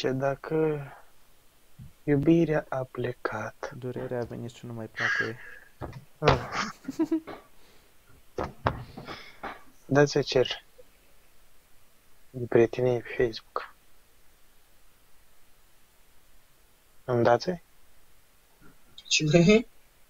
Ce dacă iubirea a plecat? Durerea a venit și nu mai placă ei. Da-ți cer de prietenie pe Facebook. Îmi dați? Ce?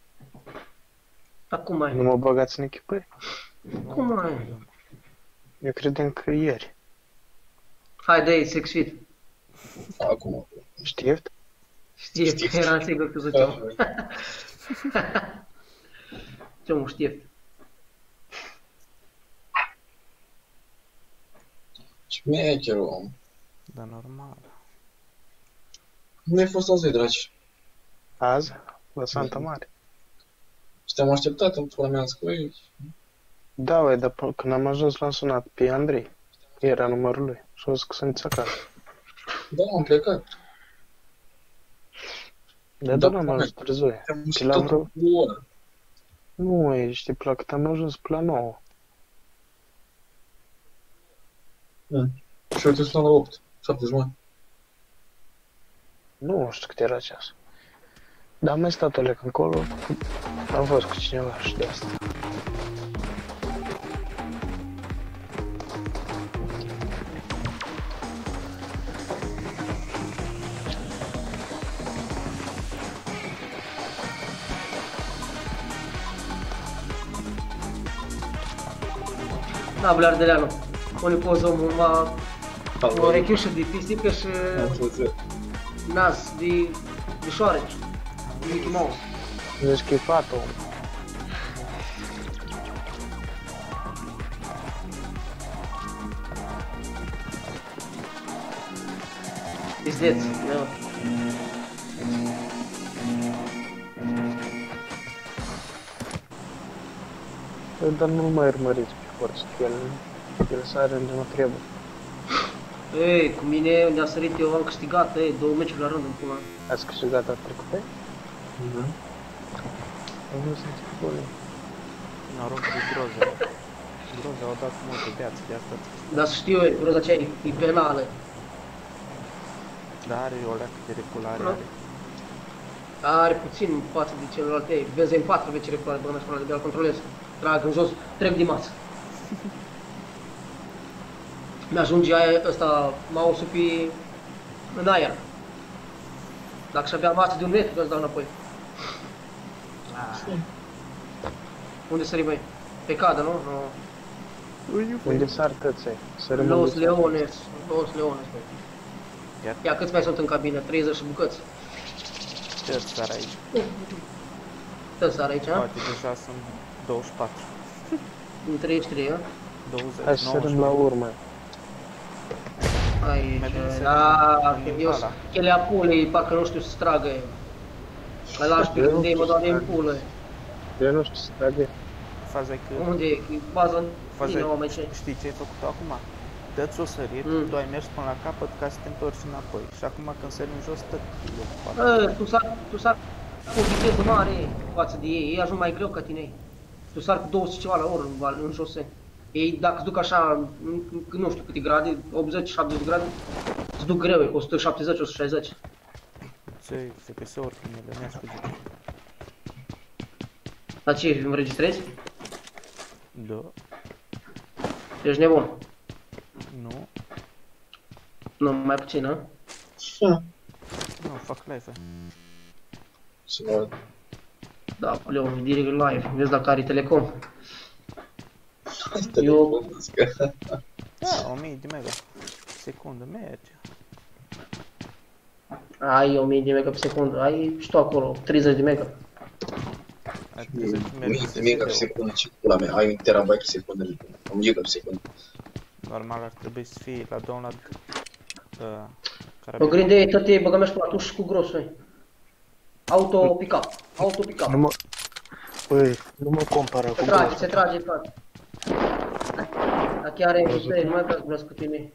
Acum mai. Nu mă băgați în echipări? Cum mai? Eu credeam că ieri. Hai de-i, sex fit. Acum. Știeft? Știi, că eram sigur că ziceam. Ce mă știe? Șmecher, om. Dar normal. Unde ai fost azi, dragi? Azi? La Santa Mare. Și te-am așteptat în pula mea cu ei. Da, uai, dar când am ajuns l-am sunat pe Andrei. Era numărul lui. Și a zis că sunt acasă. Da, am plecat. Dar Da, da, n-am ajuns târziu. Te-am Și la așteptat vreo... o oră. Nu, ești la cât am ajuns pe la 9. Și eu te sunam la 8. 7 jumătate. Nu știu cât era ceas. Dar am mai stat o lecă încolo. Am fost cu cineva și de asta. Da, Blardeleanu. Pune poză uma o rechiușă de pisică și nas de șoareci. De Mickey Mouse. Zici că e fată, om. Pizdeț, da. Dar nu mai urmăriți pe forță, că el sare unde nu trebuie. Ei, cu mine unde a sărit eu am câștigat, ei, 2 meciuri la rând în pula. Ați câștigat a trecut pe? Am vrut să zic bune. Noroc de Groza. Groza a dat multe viață de asta. Dar să știu eu, roza aceea e penală. Dar are o leacă de reculare. Nu. Are puțin față de celelalte, vezi în 4 veci reculare, bă, mi-aș de la controlez. Trag în jos, trec de masă. Mi-ajunge ăsta, mouse-ul pe în aer. Dacă și avea masă de 1 metru, îți dau înapoi. Unde sări, băi? Pe cadă, nu? Unde sar tăței? Să rămân Los de Leones, băi. Iar Ia, câți mai sunt în cabină? 30 și bucăți. ce sar aici? Tă sar aici, a? Poate deja sunt 24. În 33, a? 20, Hai să sărim 19. la urmă. Aici, Mai bine să da, rămân eu ăla. chelea pulei, parcă nu știu să tragă. Mai lași pe unde e, mă doamne în pulă. Eu nu știu să trage. Faza e că... Unde e? E baza în Faza tine, e, oameni ce? știi ce ai făcut acum? Dă-ți o sărit, tu ai mers până la capăt ca să te întorci înapoi. Și acum când sări în jos, tot e ocupat. Tu sar cu o viteză mare față de ei, ei ajung mai greu ca tine. Tu sar cu 200 ceva la oră în șose. Ei, dacă se duc așa, nu știu câte grade, 80-70 grade, se duc greu, 170-160. Se pe se oricum, ele ne-aș cu zice. Dar ce, înregistrezi? Da. Ești nebun. Nu. Nu, mai puțin, a? Nu, fac live. Să văd. Da, Leon, direct live, vezi dacă are Telecom. Eu... Da, 1000 de mega. Secundă, merge. Ai 1000 de mega pe secundă, ai și tu acolo, 30 de mega. Ai 30 de mega. Mega pe secundă, ce pula mea, ai 1 terabyte pe secundă, 1 giga pe secundă. Normal ar trebui să fie la download. Mă gândeai, tătie, băga mea și până atunci și cu gros, măi. Auto pick-up. Nu mă... Păi, nu mă compară cu Se trage, frate. Dar chiar e mișto, nu mai vreau să vorbesc cu tine.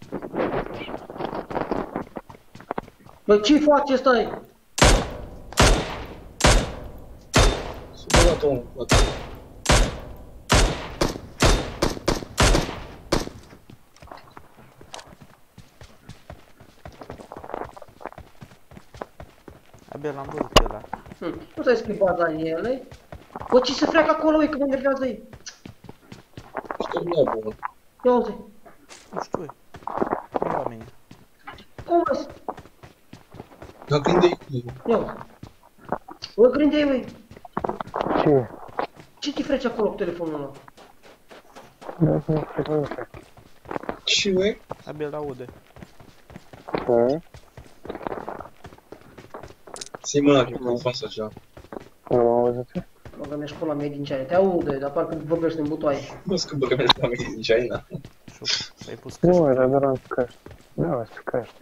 Bă, ce face ăsta? Să băgat omul, băgat. Abia l-am văzut pe ăla. Nu s-ai schimbat la ele? Bă, ce se freacă acolo, e, că mă enervează ei. Stop la bună. Ia uite. Nu știu, nu oamenii. Cum vezi? Dar când e cu... Ia uite. Bă, grindeai, măi. Ce? Ce te freci acolo cu telefonul ăla? Nu, nu, nu, Ce, băi? Abia l-aude. nu. Ți-i mâna cu confans așa. Nu m-am auzit? Mă gândești pe la mea din ceaia. Te aude, dar parcă vorbești în butoaie. Mă scăpă că mergi la mine din China. Și-ai pus Nu, căști. era doar în căști. Da, sunt căști.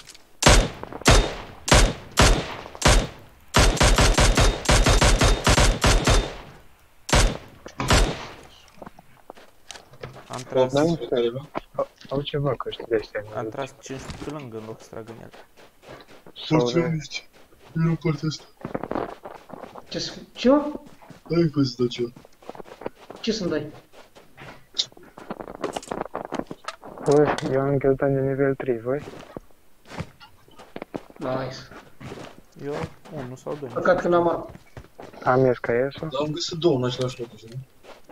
Am tras, Da, au ceva căști de astea. am tras 5 pe lângă în loc să trag în el. Mulțumesc. Nu partea asta. Ce? Hai că-ți dau ceva. Ce să-mi dai? Bă, eu am ghiozdan de nivel 3, voi? Nice. Eu, 1 sau 2. Păcat că n-am armă. Am SKS-ul? Dar am găsit două în același loc, așa.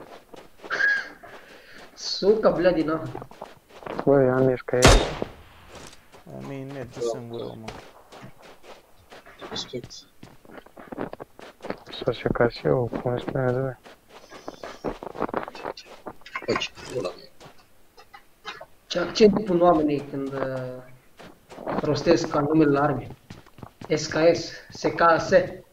Suca, blea na. Bă, eu am SKS. O mie merge singură, mă. Respect. Să se ca și eu, cum spuneați voi. Hai, ce pula mea. Ce accent pun oamenii când rostesc ca numele la arme. SKS, SKS.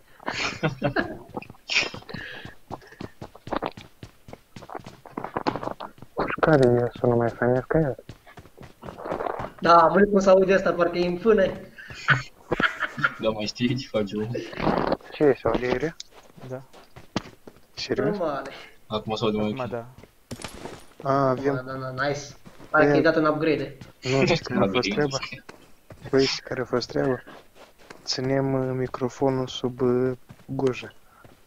Și care e sună mai fain SKS? Da, mă cum să aude asta, parcă e în fână. Dar mai știi ce faci, bă? Ce e, sau de Da. Serios? Normale. Acum s-aude mai Acum ok. da. A, avem. Da, nice. Hai că e dat în upgrade. Nu, știi care a fost treaba? Băi, știi care a fost treaba? Ținem microfonul sub gujă.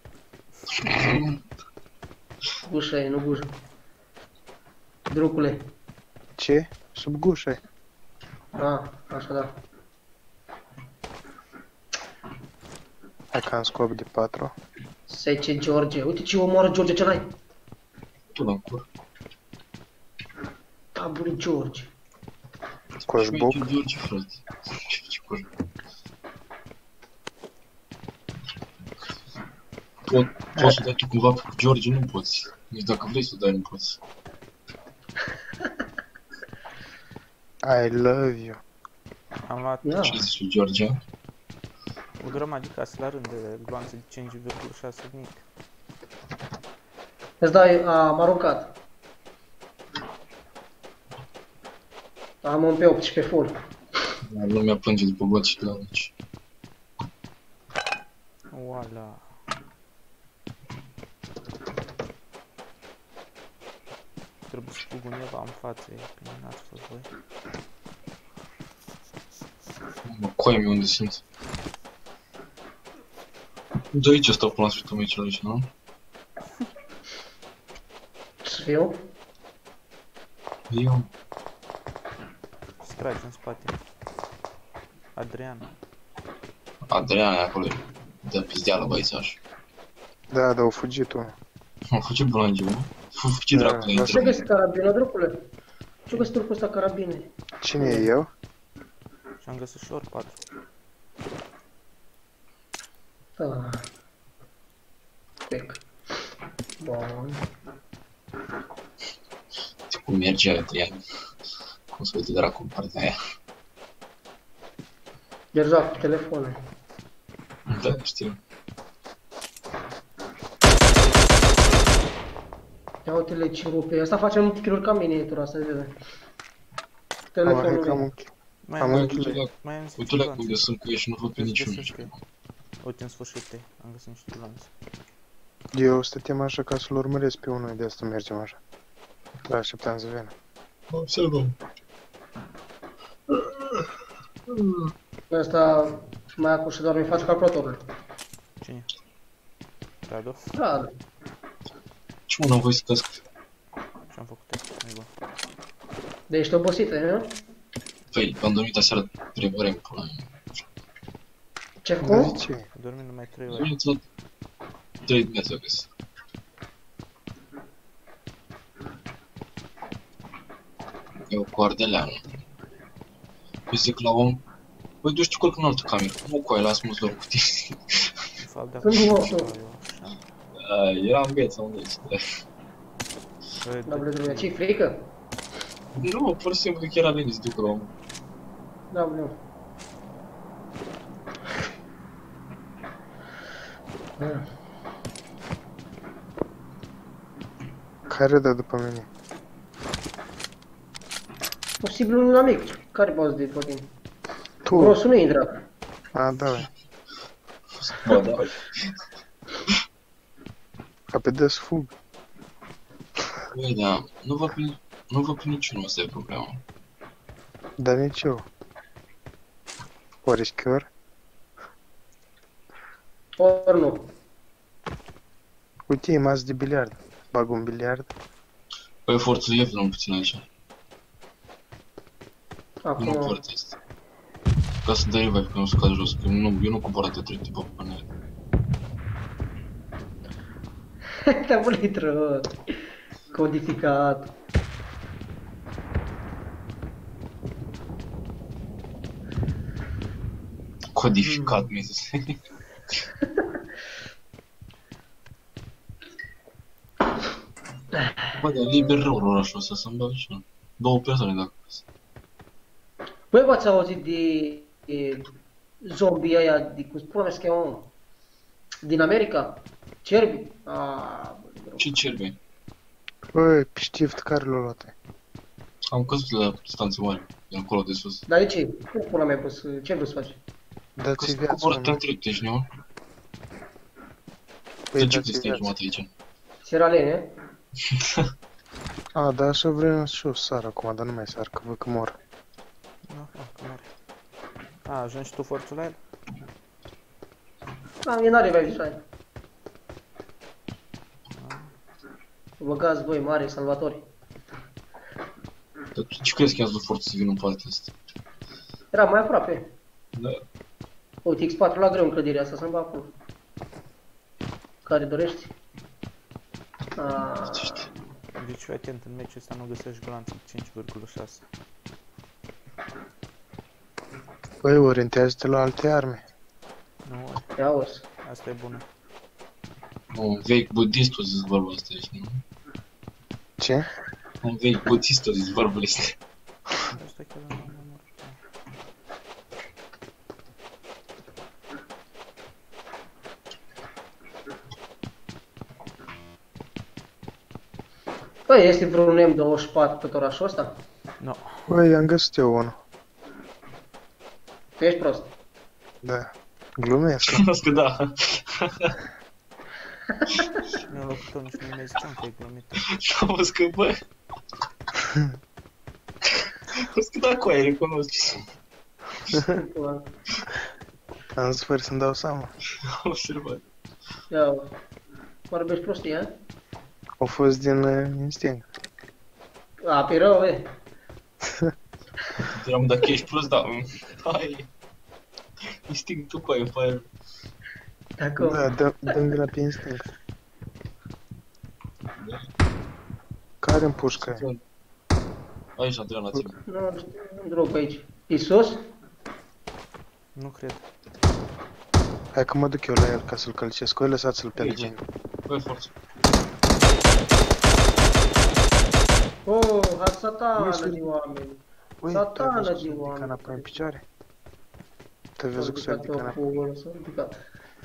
Gușă e, nu gujă. Drucule. Ce? Sub gușă. Ah, așa da. Hai că am scop de 4. Sece George. Uite ce omoară George ce n-ai. Tu la cur. Taburi George. Coșboc. Ce George, frate. Ce cur. Poți să dai tu cumva pe George, nu poți. Nici dacă vrei să dai, nu poți. I love you. Am luat Da. Ce zici lui George? o grămadă de case la rând de gloanțe de 5,6 mic. Îți dai, am aruncat. Am un pe 18 full. Lumea plânge după băci de la aici. Oala. Trebuie să fug undeva în față, e bine, n-ați fost voi. Mă, coaie unde sunt? De aici stau până la sfârșitul meciului aici, nu? Să fiu? Eu... Se trage în spate. Adriana. Adrian e acolo. De pizdeală băițaș. Da, au fugit unul. Mă, fă ce blange, mă. Fă ce Da, dracu de lasă- Ce intră. găsi carabină, drupule? Ce găsi tu cu ăsta carabine? Cine e eu? Și am găsit și ori 4. Da. Pec. Bun. Cum merge Adrian? Cum să uite dracu în partea aia? El joacă cu telefonul. Da, știu. Ia uite-le ce rupe. Asta facem kill-uri ca mine, tu asta vede. Hai că Telefonul am lui. un Mai Am am închis. mai am niște Uite la gloanțe. unde sunt cu ei și nu văd pe Vezi, niciunul. găsesc eu. Uite, în sfârșit, am găsit niște gloanțe. Eu stăteam așa ca să-l urmăresc pe unul, de asta mergem așa. Da, așteptam să vină. Observăm. Ăsta mai acum și doar mi face calculatorul. Cine? Radu? Da, Ce mă, n-am voie să casc? Ce-am făcut eu? Nu-i bun. de ești obosită, nu? Păi, am dormit aseară 3 ore, pula mea. Ce Dar cum? de ce? A dormit numai 3 Am ore. intrat 3 dimineața, vezi. Eu cu ardeleană. Eu zic la om, băi, du-și culc în altă cameră. Nu cu aia, lasă-mă să dorm cu tine. De fapt, de Sunt acum mortul. stau eu așa. Eram gheță, unde ești? Băi, Da, blădură, ce-i frică? Nu, pur și simplu chiar a venit să duc la om. Da, blădură. Care dă după mine? Posibil un amic. Care poți de pe tine? Tu! Grosul nu intră. A, da, bă. Bă, da. Ca pe des fug. Băi, da, nu văd pe niciunul, asta e problema. Dar nici eu. Ori ești chiar? Ori nu. Uite, e masă de biliard. Bag un biliard. Băi, forță ieftină un puțin aici. Nu Acum... foarte este. Ca să dai revive, că nu scad jos, că eu nu cumpăr atât de tipă pe net. Te-am litră. Codificat. Codificat, mi se spune. Bă, dar liber rău orașul ăsta, să-mi dau și eu. 2 persoane dacă vreți. Băi, v-ați auzit de zombie aia, de cum spune se cheamă, din America? Cerbi? Ce cerbi? Băi, pe știft care l-a luat? Am căzut la distanțe mari, de acolo de sus. Dar de ce? Cum pula mea poți să... Ce vrei să faci? Că Dați-i să viață, cumpăr mă. te întreb, ești, nu? Păi, De ce dați-i te viață. jumătate aici? Sierra Leone? A, da, așa vreau și eu să sar acum, dar nu mai sar, că văd că mor. Nu, că mare. A, ajungi și tu forțul la el? Da, e n-are mai vișai. Băgați voi mari salvatori. Dar tu ce crezi că i-ați dat forță să vină în partea asta? Era mai aproape. Da. Uite, X4 la greu în clădirea asta, să-mi bag acolo. Care dorești? Deci fii atent, în meciul ăsta nu găsești glanță 5,6. Băi, orientează-te la alte arme. Nu, Ia os. asta e bună. Un vechi budist o zis vorba asta, ești, nu? Ce? Un vechi budist o zis vorba asta. Asta chiar nu am omor. Băi, este vreun M24 pe orașul ăsta? Nu. Băi, am găsit eu unul. Tu ești prost. Da. Glumesc. Cunosc că da. Eu în locul tău nici nu mi ziceam că e glumit. Am văzut că, bă... Am văzut că da, cu aia recunosc. Am zis fără să-mi dau seama. Am observat. Ia, vorbești prostii, a? Au fost din instinct. A, pe rău, e. Eram, dacă ești prost, da. Hai. Instinctul cu aia, fire. Acum. Da, dăm de la pe instinct. Care-mi pușcă aia? Aici, Adrian, la tine. Nu știu, nu drog pe aici. Isus? Nu cred. Hai că mă duc eu la el ca să-l călcesc. Voi lăsați-l pentru Aici. mine. Băi, forță. Oh, ha satană Iisus. de oameni. Ui, Satană te-ai văzut din să ridică oameni. înapoi în picioare? Te-ai văzut că s-a ridicat înapoi? S-a ridicat.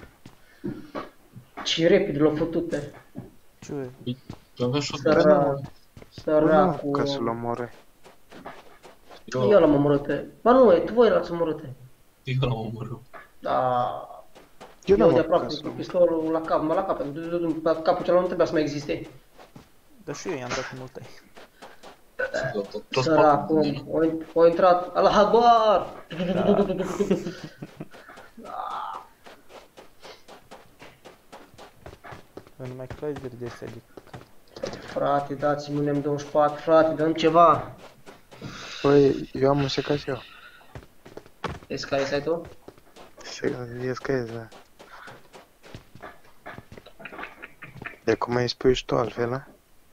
Ce repede l-a făcut pe. Ce e? Tu avea și o Săracu. Ca să-l omoare. Eu l-am omorât pe. Ba nu, tu voi l-ați omorât pe. Eu l-am omorât. Da. Eu Eu n-am de apucat aproape să-l cu omor. pistolul la cap, mă la cap. Capul celălalt nu trebuia să mai existe. Dar și eu i-am dat cu multă. Toți Săracu, o intrat. Allah Akbar! Eu numai Chrysler de astea de Frate, dați-mi un M24, frate, dăm ceva. Băi, eu am un secat și eu. Vezi care ai tu? E scăzi, da. E cum ai spui și tu altfel, da?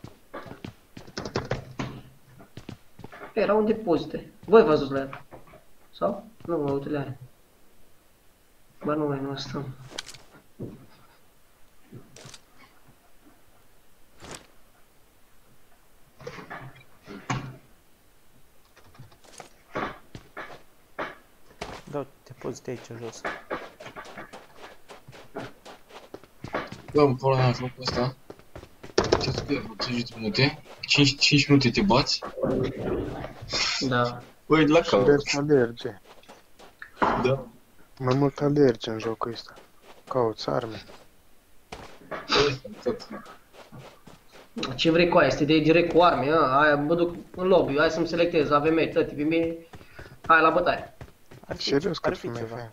Era un depozite. Voi v-ați dus la el? Sau? Nu, mă uite la el. Ba nu, mai nu stăm. Da, depozite aici jos. Bă, îmi pula mea jocul ăsta. Ce-ți că 30 minute? 5 minute te bați? Da. Băi, de la caut. Alerge. Da. Mai mult alerge în jocul ăsta. Cauți arme. Tot. Ce vrei cu aia? Este de direct cu arme, a? Aia mă duc în lobby, hai să-mi selectez AVM, tăti, pe mine. Hai la bătaie. Serios că ar ar fi mai ceva. fain.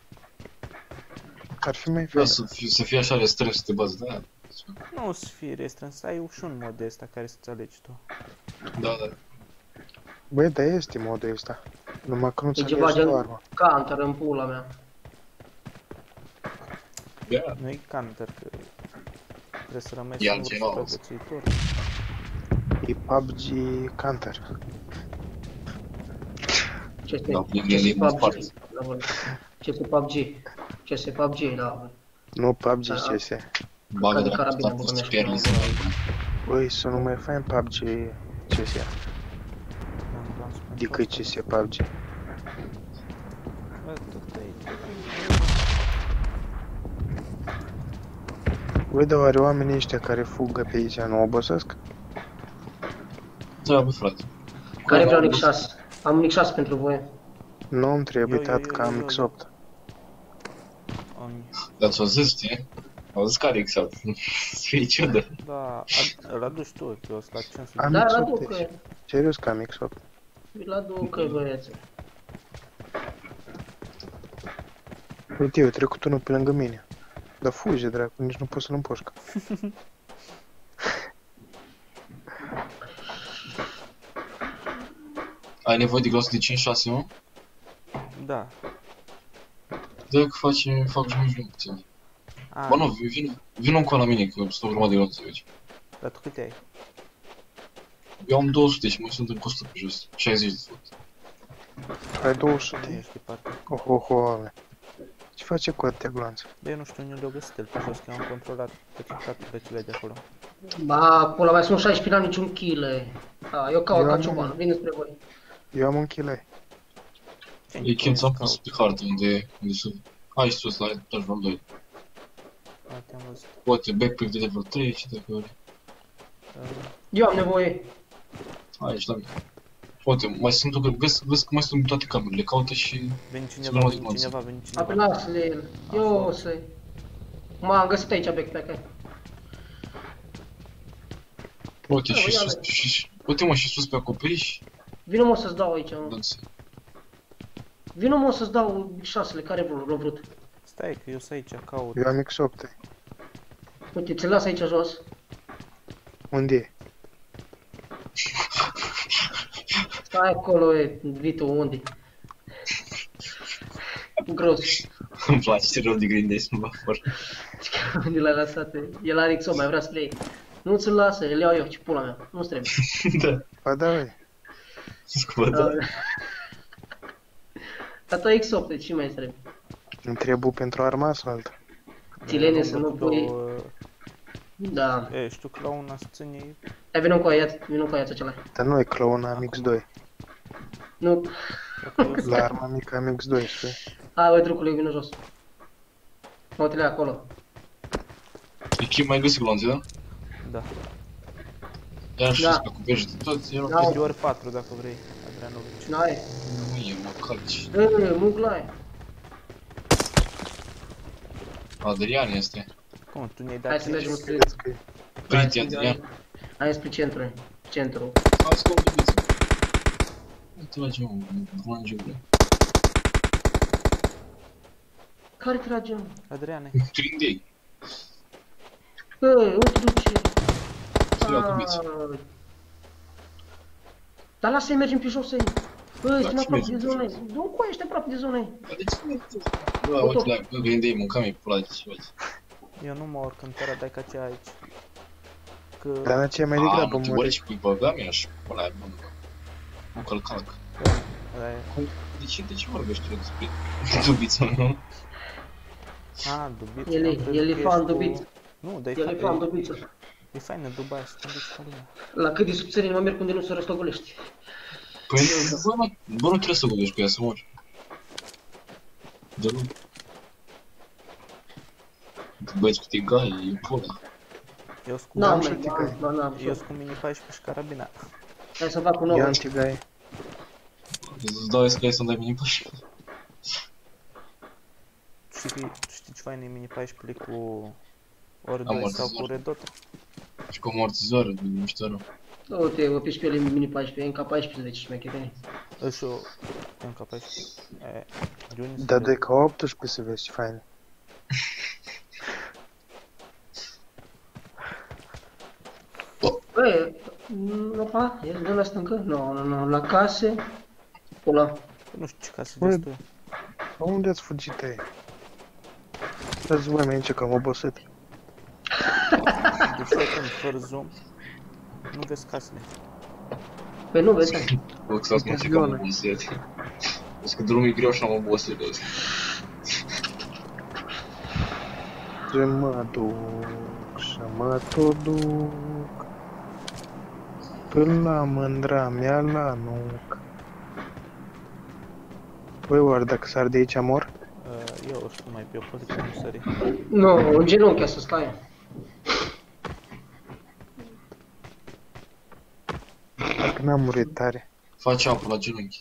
Ar fi mai Vreau fain. să fie așa restrâns să te bați, da? Nu o să fie restrâns, ai și un mod de ăsta care să-ți alegi tu. Da, da. Băi, dar este modul ăsta. Numai că nu-ți E ceva alegi tu gen arma. counter în pula mea. Da. Nu e counter, că trebuie să rămâi E singur altceva, supraviețuitor. E PUBG Counter. Ce Da, este e din PUBG? spate. Da, bă. Ce este PUBG? Ce este PUBG, da. Bă. Nu PUBG Da. CS. Bagă de la Carabina, asta, bă, poți să nu pierzi. știu. Băi, sună mai fain PUBG CS Am spus decât asta. CS PUBG. Bă, tot aici. Băi, dar oare oamenii ăștia care fugă pe aici nu obosesc? Da, bă, frate. Care vreau Nick 6? Am Nick 6 pentru voi. Nu îmi trebuie, Eu, tată, că am eu. X8. Dar ți-o zis, știi? Au zis care exact. Să fie ciudă. Da, îl aduci tu, eu sunt la 500. Am Da, la X8, ducă. deci. Serios că am X8. La ducă, băieți. Uite, eu trecut unul pe lângă mine. Dar fuge, dracu, nici nu pot să-l împușc. Ai nevoie de glas de 5-6, nu? Da. Da, că fac și mult puțin. A, Bă, nu, vin încă la mine, că sunt o grămadă de glas aici. dar tu câte ai? Eu am 200 și mai sunt în costă pe jos. 60 de fapt. Ai Nu 200. ești departe. Ohoho, ce face cu atâtea gloanțe? Bă, eu nu știu unde l-au găsit el pe jos, că eu am controlat toate plăcile de acolo. Ba, pula mai sunt 16, n-am niciun kill. Da, eu caut Eu ca am- cioban, vin spre voi. Eu am un kill. E când ți-am pus pe hartă unde sunt. Hai sus la etaj vreo 2. Da, te-am văzut. Poate backpack de level 3 și dacă ori. Eu am nevoie. Hai, ești la mine. Poate, mai sunt vezi că mai sunt în toate camerele, caută și... Veni Să cineva, luăm veni moții. cineva, veni Apoi cineva. lasă-le el. Eu să... M-am găsit aici backpack, hai. Uite, Da, și ia sus, le. și... Uite mă, și sus pe acoperiș. Vino mă să-ți dau aici, mă. Dați. Vino mă să-ți dau 6-le, care l-au vrut. Stai că eu sunt aici, caut. Eu am X8. Uite, ți-l las aici jos. Unde e? Stai acolo, e, Vito, unde? Gros. Îmi place ce rău de grindești, mă bafăr. Unde l-ai lăsat? El are XO, mai vrea să le iei. Nu ți-l lasă, îl iau eu, ce pula mea. Nu-ți trebuie. Da, Ba da, băi. scupă, da. Dar tu ai X8, ce mai trebuie? Îmi trebuie pentru arma sau alta. Tilene să nu pui... două... Da. E, știu că la una să ține... Hai, vină cu aia, vină cu aia acela. Dar nu e clone, am X2. Nu. La arma mică am X2, știi? Hai, băi, trucule, vină jos. Mă uite acolo. Echip mai găsit glonțe, da? Da. Iar și Da. sus pe acoperiș de tot, erau Da. De ori 4 dacă vrei, Adrianovici. N-ai. Nu e, mă calci. Muglai. Adrian este. Cum, tu ne-ai Hai dat să mergem aici? spre... Crezi că e? Părinte, Adrian. Hai spre centru. Centru. Hai să convideți. Nu trage, mă, brângiule. Care tragem? Adriane, Trindei. Unde duce? Ia cubiți. Dar lasă-i mergem pe jos, ei. Băi, Da, suntem și aproape de mergem pe zona jos. ei. Nu cu aia, ești aproape de zona ei. Dar de ce nu Bă, uite la, bă, gândei, mâncam-i pula de ce uite. Eu nu mă urc în terra de ca ce aici. Că... Dar în aceea mai A, degrabă mă, te mori. urci cu băga mea și pula aia bună, bă. Nu călcac. ăla e... De ce vorbești tu despre dubița, nu? A, dubiță. El e fan dubiță. Nu, dar El e fan dubiță. e faină Dubai, să te duci pe lumea. La cât de subțării mă merg unde nu se răstogolește. Păi, bă, nu trebuie să vorbești cu ea, să mori. De nu. Băieți cu tigaie, e pula. Eu sunt cu N-am, și mai, tigaie. n-am. eu sunt cu mini 14 și carabina. Hai să fac un Ia nou. în tigaie. Îți dau SK să-mi dai mini pași. Știi ce fain e mini 14 cu ori 2 Amortizor. sau cu redot? Și cu amortizor, e mișto rău. Uite, o piși pe ele mini 14, încă 14 șmecherie. Și o încă 14. Dar de ca 18 să vezi ce fain. Băi, opa, e de la stâncă? Nu, la case. Pula. Nu știu ce casă Băi, vezi tu. Unde ați fugit ei? Dați voi mai că am obosit. Deci când fără zoom, nu vezi casele. Păi nu, vezi? Bă, că s-a spus că am obosit. Deci că drumul e greu și am obosit. Ce mă duc și mă tot duc până la mândra mea la nuc. Băi, oare dacă sar de aici mor? Eu o știu mai pe o poziție nu sări. Nu, în genunchi să stai. Dacă n-am murit tare. Face apă la genunchi.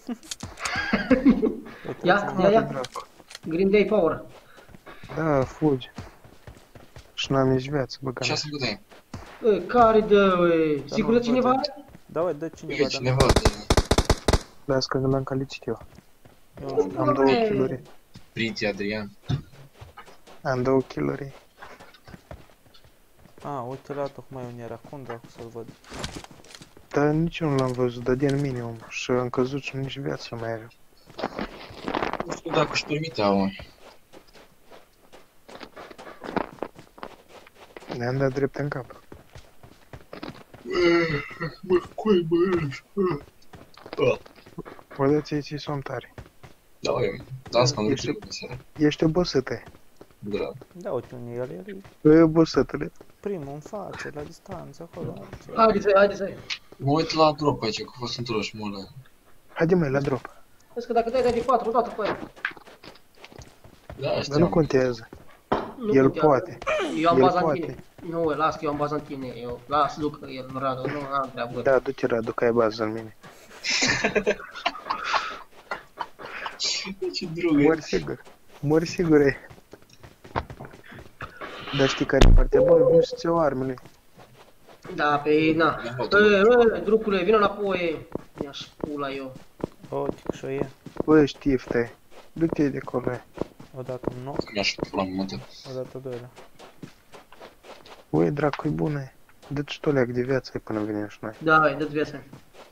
Ia, Dracu. Green Day Power. Da, fugi. Și n-am nici viață, băga Ce mea. a să putem? Care dă, ui? Sigur de cineva? Da, uite, dă cineva, E dar cineva. Las că nu l-am calicit eu. eu nu știu. Am 2 kg. Priti Adrian. Am 2 kg. Uite la tocmai unde era, cum dracu să-l văd. Dar nici eu nu l-am văzut, dar din minimum. Și am căzut și nici viață mai are. Nu știu dacă își permitea, mă. Ne-am dat drept în cap. Bă, coi, bă, O dați ți sunt tare. da, eu. Da, asta am drept de seara. Ești obosită. Da. Da, uite unde el e E obositule. primul în față, la distanță, acolo. Haide să. Mă uit la drop aici, că a fost într-o mă la... Haide mai la drop. Vezi că dacă dai de 4 odată pe aia. Da, Dar nu știam. contează. Nu El contează. poate. Eu am El baza în poate. tine. Nu, las că eu am baza în tine. Eu las, duc el în Radu, nu am treabă. Da, du-te, Radu, că ai bază în mine. Ce drugă. Mori sigur. Mori sigur e. Dar știi care e partea bună? Vin să-ți iau armele. Da, pe na. Drucule, vină înapoi. Mi-aș pula eu. Uite că și-o e. Bă, știfte. Du-te de acolo. Odată un knock, Mi-aș pula mătă. odată doilea. Ui, dracu, e bună. Dă-ți tu leac de viață până venim și noi. Da, hai, dă-ți viața.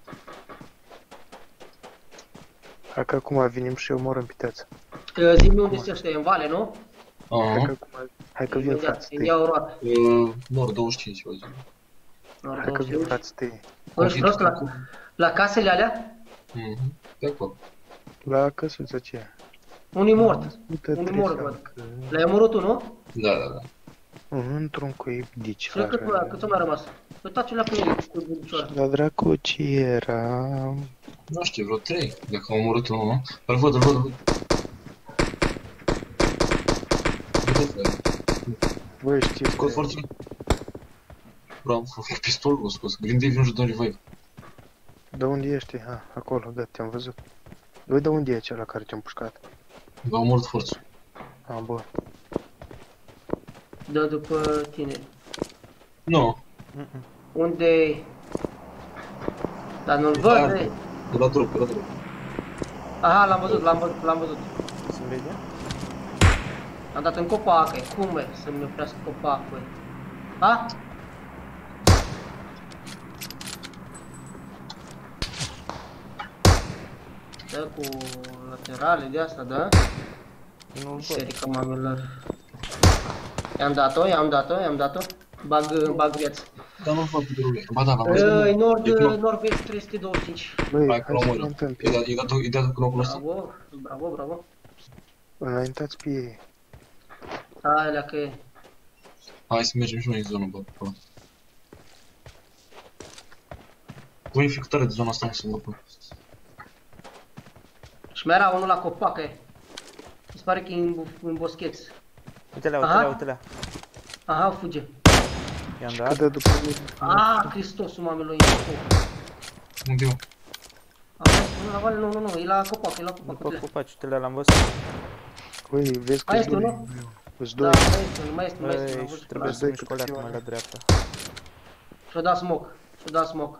Hai că acum venim și omorăm piteața. Zi-mi unde se ăștia, în vale, nu? Hai că Aha. acum... Hai că vin frați Îmi tăi. iau o roată. Nord 25, eu zic. Hai că vin frați tăi. Ești prost la casele alea? Mhm. De acolo. La căsuța aceea. Unii mort. Uite, Unii trebuie mort, să- văd. L-ai omorât tu, nu? Da, da, da. Într-un cuib dici. Și cât mai rămas? Păi taci la pe cu bucioară. Da, dracu, ce era... Nu știu, vreo 3. Dacă am omorât unul, nu? Îl văd, îl văd, îl văd. Vedeți, Băi, știi scot că... foarte... Bravo, pistolul l-a scos. Grindevi nu-și dă revive. De unde ești? Ha, acolo, gata, te-am văzut. Băi, de unde e acela care te-a împușcat? L-a omorât forță. Bă. Dă după tine. Nu. Unde? Dar nu-l văd, e. De la drop, de la drop. Aha, l-am văzut. Se vede? Am dat în copac, e. Cum, e? Să-mi oprească copacul, e. Ha? Dă cu laterale de asta, da? Nu-l văd. Biserica mamelor. I-am dat-o. Bag viață. Dar nu-l văd pe derule. Ba da, l-am văzut. E nord, E knock. nord-vest 325. Băi, Hai hai că l-am să omorât. montăm pe E ei. dat cu locul ăsta? Bravo. Înaintați pe ei. Hai, la că e. Hai să mergem și noi în zonă, bă, pe acolo. Voi fi cu tare de zona asta, nu sunt, bă. Șmera, unul la copac, e. Mi se pare că e în boscheț. Uite-le. Aha, fuge. I-am Că dat. dă după mine. Cristosul mamelor, e foc. Unde eu? La vale, nu, e la copac, După uite-le. copaci, uite-le l-am văzut. Băi, vezi că Mai sunt este doi. unul? Îți Da, doi. mai este, Băi, am și văzut trebuie pe să doi mișc o câte leacă mai țioane. la dreapta. Și-o dat smoke.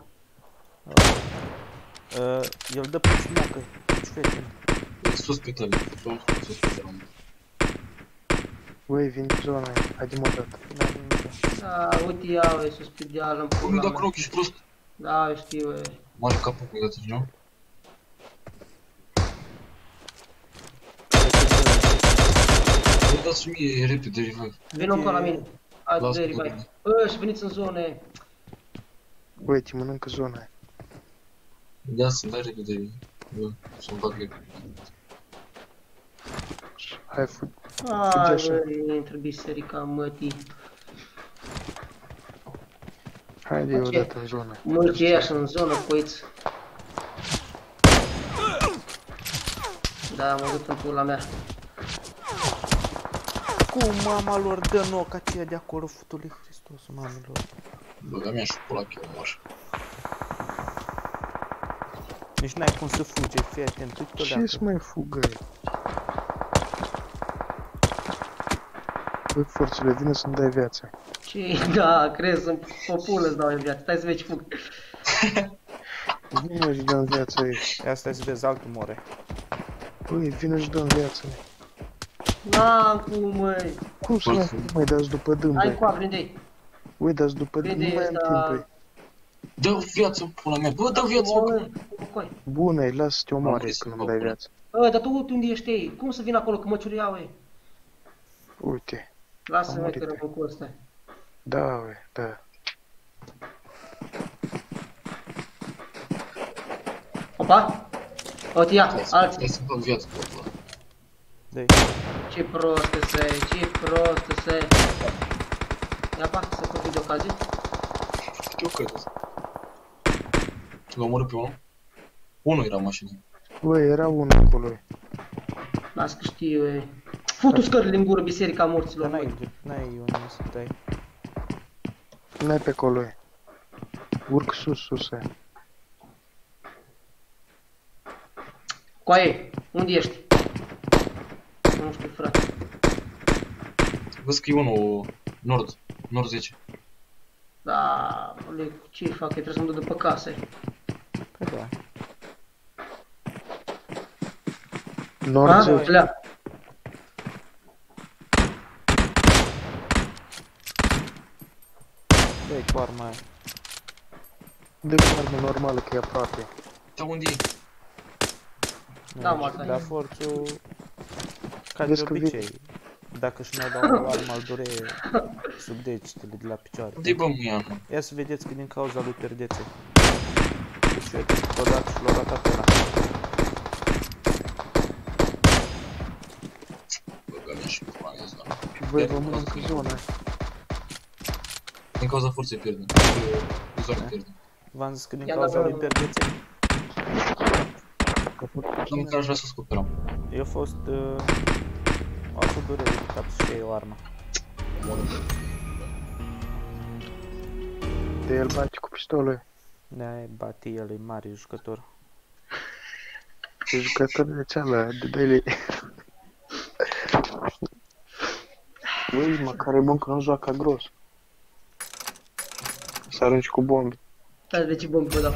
El dă pe smoke, deci fete. E sus pe tăi. Sus pe tăi. Băi, vin în zona aia. Haide mă dat. Da, uite, ia, e sus pe deal, în Nu pula da mea. croc, ești prost. Da, eu știu, e. Mare capul cu dată, nu? Băi, dați mie repede revive. Vino încă la mine. Hai, Lasă de că revive. vine. Și veniți în zone. Băi, te mănâncă zona aia. Da, să-mi dai repede. Bă, să-mi bag repede. Hai, fugi. Hai, așa. bă, intră biserica mătii. Haide eu odată în zona. Mulți ei așa în zonă, coiți. Da, am văzut în pula mea. Cum mama lor dă knock aceea de acolo, futului Hristos, mamelor. Băga mea și pula că eu mor. Nici n-ai cum să fugi, fii atent, uite-o Ce leacă. să mai fugă? Băi, forțele, vine să-mi dai viață. Ce? Da, crezi, în populă îți dau în viață. Stai să vezi fug. Vine și dă-mi viață ei. Ia stai să vezi, altul more. Băi, vine și dă-mi viață. N-am cum, măi. Cum să mai dați după dâm, Hai băi? cu a, prinde-i. Ui, dați după dâm, nu Prinde-i mai am ăsta. timp, băi. Dă viață în pula mea. Bă, dă viață, bă. Coi. Bună, lasă te omoare murit, când bă, îmi dai pula. viață. Dar tu unde ești ei? Cum să vin acolo că măciuri iau ei? Uite. Lasă-mă Am că murit. rămân cu ăsta. Da, băi, da. Opa! Uite, ia, alții. Hai să-mi bag viață, bă, bă. Dă-i. Ce prost să Ia pa, să profit de ocazie. Eu cred asta. L-a omorât pe unul? Unul era în mașină. Băi, era unul acolo. Las că știu, e. Futu scările în gură, biserica Dar morților, măi. n-ai unde să dai. N-ai pe acolo. Urc sus, aia. Coaie, unde ești? Nu știu, frate. Văd că e unul nord 10. Da, băi, ce fac? Eu trebuie să mă duc după casă. Păi da. Nord 10. Lea. Dă-i cu arma aia. De cu armă normală, că e aproape. Da, unde e? Da, mă, La forțul... Ca de Vezi că obicei. Dacă și ne-au dat o armă, îl dure sub degetele de la picioare. Unde-i bă, muia? Ia să vedeți că din cauza lui pierdețe. Deci uite, l-a dat și l-a ratat pe ăla. Băga mea și pula mea zona. Voi vă mănâncă zona. Din cauza forței pierdem. Din zona pierdem. V-am zis că din Ia cauza la lui pierdețe. La măcar aș vrea să scoperam. Eu a fost... a făcut durere de cap să iei o armă. De el bate cu pistolul. Ne-ai bati, el e mare jucător. E jucător de ceala, de dele. Băi, măcar e bun că nu joacă gros. Să arunci cu bombe. Stai de ce bombi vă dau.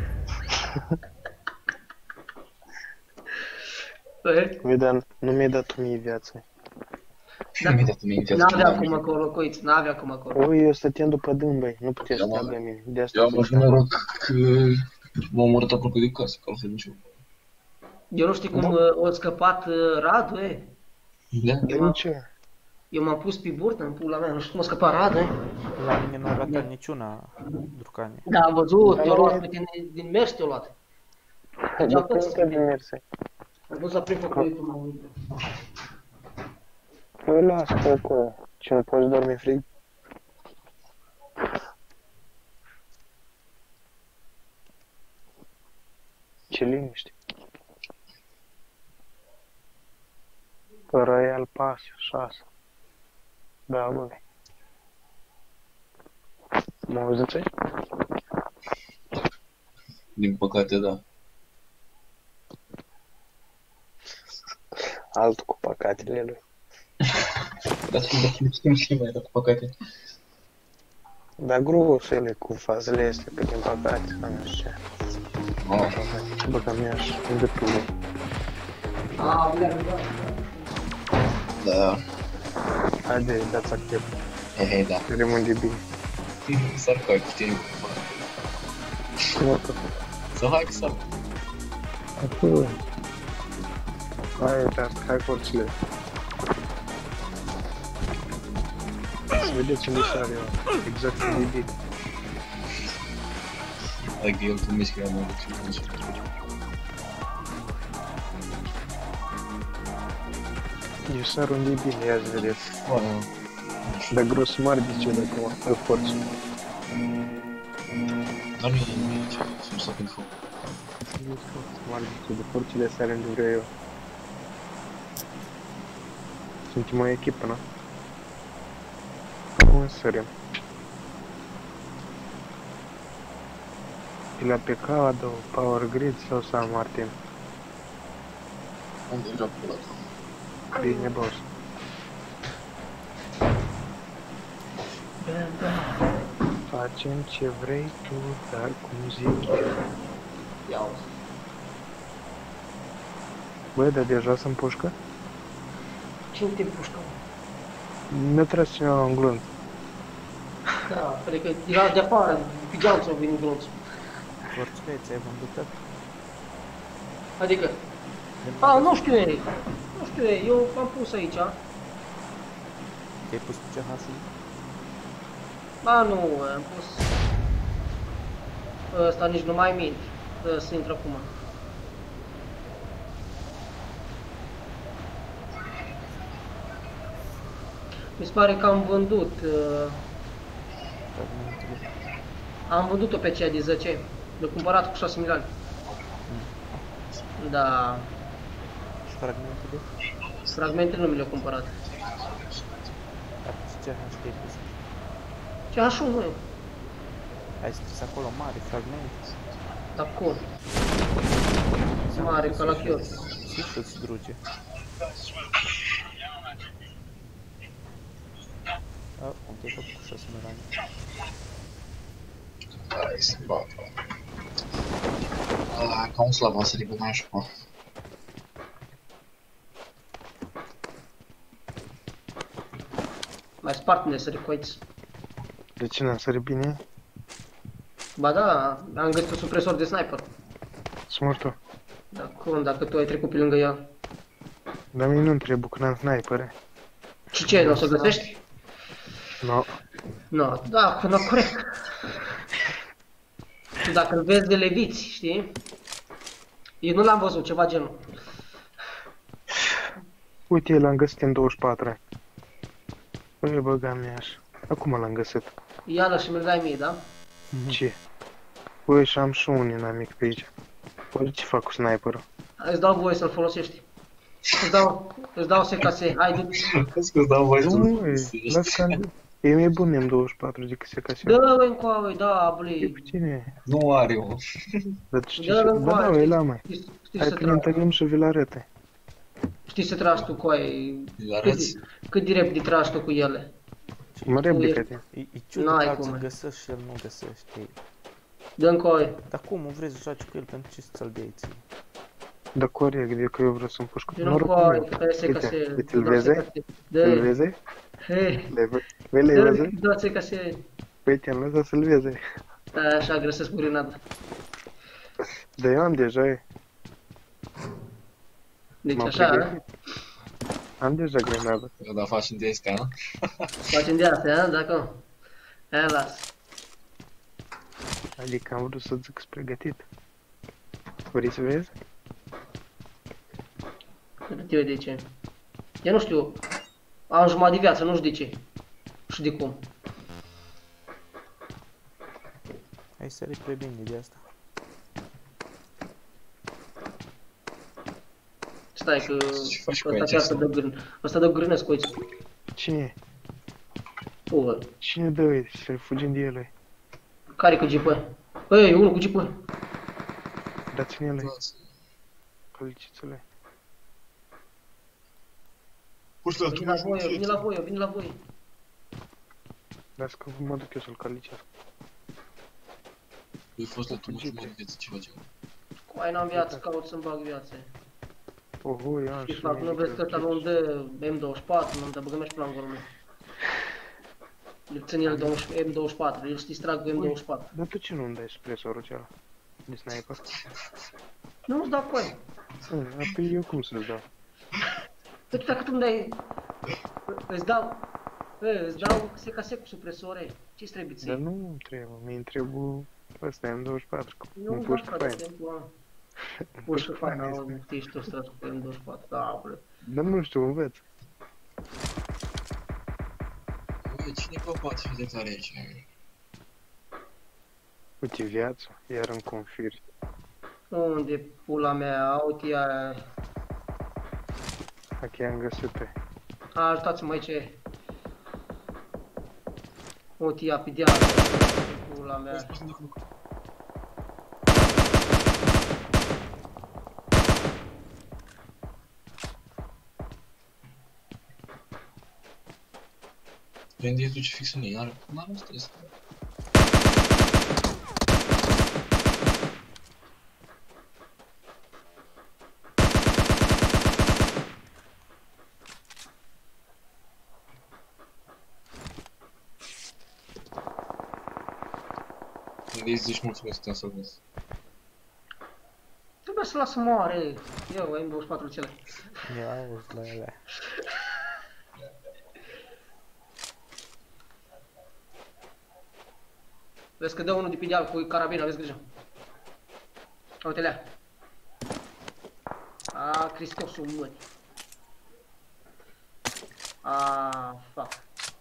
Nu mi-ai dat mie viață. Nu mi-ai dat mie viață. N-avea cum acolo, coiți, n-avea cum acolo. Oi, eu stăteam după dâm, băi. Nu puteai să Eu te am- de mine. De asta Eu am zic, avut da. noroc că m-am omorât aproape de casă, că altfel nici eu. Eu nu știu cum o scăpat Radu, e. Da? De nici. Eu m-am pus pe burtă în pula mea, nu știu cum o scăpa Radu. La mine n-a ratat niciuna, Drucane. Da, am văzut, Dar te-au nu luat e- pe tine din mers, te-au luat. Depinde de merse. Am văzut la primul proiectul, m-am uitat. Păi lasă-te acolo. Ce, nu poți dormi frig? Ce liniște. Royal Pass, 6. Da, băi. Mă auziți? Din păcate, da. Altul cu păcatele lui. Dar știm și mai, dar cu păcate. Dar grosele cu fazele astea, pe din păcate, sau nu știu ce. Bă, că mi-aș de pune. Da. Haide, dați accept. Hei, da. Rămân de bine. Sarcă, știi? Sau hai că sarcă. Acum. Hai, uitați, hai porțile. Să vedeți unde sare eu. Exact unde e bine. Adică el tu mișcă, eu mă duc și mișcă. Eu sar unde e bine, ia să vedeți. Dar gros mari de ce de acum, pe porți. Dar nu e ce, să-mi să prind foc. Mari de ce de porțile sare unde vreau eu. Suntem o echipă, nu? Acum sărim. E la Pecado, Power Grid sau San Martin? Unde e jocul ăla? Bine, boss. Facem ce vrei tu, dar cum zic eu. Ia uzi. Bă, dar deja sunt pușcă? Cine te pușcă? Mi-a tras cineva în glonț. Da, cred că era de afară, pe geam sau vin glonț. Porțile ți-ai vândut tot? Adică, nu știu ei. Nu știu ei, eu am pus aici. Te-ai pus pe CH-ul? Ba nu, am pus... Ăsta nici nu mai mint. Să intră acum. Mi se pare că am vândut... Am vândut-o pe cea de 10. Le-am cumpărat cu 6 milioane. Da, Și fragmentele? fragmentele nu mi le-au cumpărat. Dar ce CH te-ai pus? Ce așa nu eu? Ai scris acolo mare, fragmente. Dar cum? Mare ca la chior. Și îți druge. Cum te-ai făcut cu 6 milioane? Hai să bată. Ca un slava să ridică nașpa. Mai spart unde să recoiți. De ce n-am sărit bine? Ba da, am găsit un supresor de sniper. Smurtul. Da, cum, dacă tu ai trecut pe lângă el. Dar mie nu-mi trebuie, că n-am sniper. Și ce, nu o să găsești? No. Nu, da, nu, corect. Dacă îl vezi de leviți, știi? Eu nu l-am văzut, ceva genul. Uite, l-am găsit în 24. Păi, băga mea așa. Acum l-am găsit. Ia-l și mi-l dai mie, da? Ce? Păi, și am și un inamic pe aici. Păi, ce fac cu sniperul? Îți dau voie să-l folosești. Îți dau SKS, hai du-te. Scuze, dau voie Nu, măi, las că e mai bun M24 decât SKS. Dă-l încoaie, da, E băi. puține. Nu are, mă. Dar știi Dă-l ce? încoaie. Ba da, e la mai. Știi Hai să că ne tragi. întâlnim și vi-l arăt. Știi să tragi tu coaie. Îl arăți? Cât de repede tragi tu cu ele? Mă replică-te. E ciudă N-ai că alții cum. găsesc și el nu găsește. Dă încoaie. Dar cum vrei să joci cu el pentru ce să-ți-l dai ție? Da, corect, de că eu vreau să-mi pușcă. Dă încoaie, că SKS. Uite, îl vezi? Îl Dă. vezi? Hei. Le vezi? Dă SKS. Păi te-am lăsat să-l vezi. Da, așa grăsesc cu grenada. Dar eu am deja, e. Deci M-am așa, pregătit. Am deja grenadă. Dar faci în DSK, nu? Facem de astea, ha? Dacă... Aia las. Adică am vrut să zic că pregătit. Vrei să vezi? Uite de ce. Eu nu știu. Am jumătate de viață, nu știu de ce. Și de cum. Ai sărit prea bine de asta. Stai că... Ce faci cu ăsta acesta? chiar ăsta dă grânesc, uite. Cine? Uvă. Cine dă să fugim de ele? Care cu jeepă? Ei, unul cu jeepă. Dați-mi ele, colicițele. Ursul, tu Vine la voi, vine la voi, vine la voi. Las că mă duc eu să-l calicesc. Eu fost la tu mă de viață, ce facem? Cu aia n-am viață, caut să-mi bag viață. Oho, ia Și fac, nu vezi că ăsta nu-mi dă M24, nu-mi dă, băgă-mi și plangul meu. Îl țin el M24, îl știi trag cu M24. Dar tu ce nu-mi dai supresorul ceala? De sniper? Nu-ți dau cu aia. Apoi eu cum să-ți dau? Păi dacă tu-mi dai... Îți dau sec cu supresore. Ce-ți trebuie ție? Dar nu trebuie, mi-i trebuie ăsta M24, Nu, un da, pușcă frate, fain. timpul am. Pușcă fain, am știi tu strat cu M24, da, bă. Dar nu știu, învăț. Băi, cine vă poate fi de tare aici? Uite viața, iar îmi confirm. Unde pula mea, auti aia... Dacă i-am găsit-o. Ajutați-mă aici. Uite ea pe deal. Pula mea. Prinde duce fix în ei, n-are stres. Îi zici mulțumesc că te-am salvat. Trebuie să lasă moare. Eu, M24 cele. Ia auzi la ele. Vezi că dă unul de pe deal cu carabina, aveți grijă. Uite-le. A, Cristosul mării. A, fuck.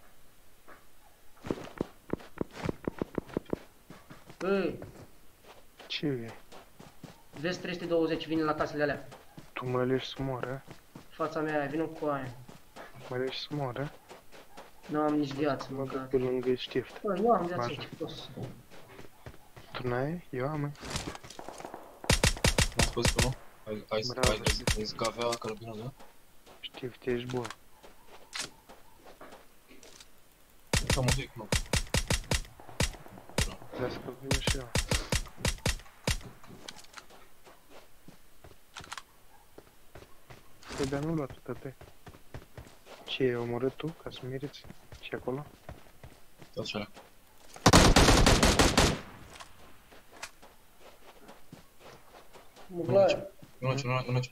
Băi, Ce e? vezi 320, vine la casele alea. Tu mă leși să moară? Fața mea, vină cu aia. Mă leși să moară? Nu am nici viață, Mă duc măcar. pe lângă știft. Bă, eu am viață Așa. aici, poți. Tu n-ai? Eu am, M-am spus că nu? Bravo. Ai zis că avea carabina, da? Știft, ești bun. Cam un pic, nu. Las că vin și eu. Păi, dar nu lua toate. Ce, ai omorât tu ca să meriți? Și acolo? Tot ce alea. Muglaie. Unoce.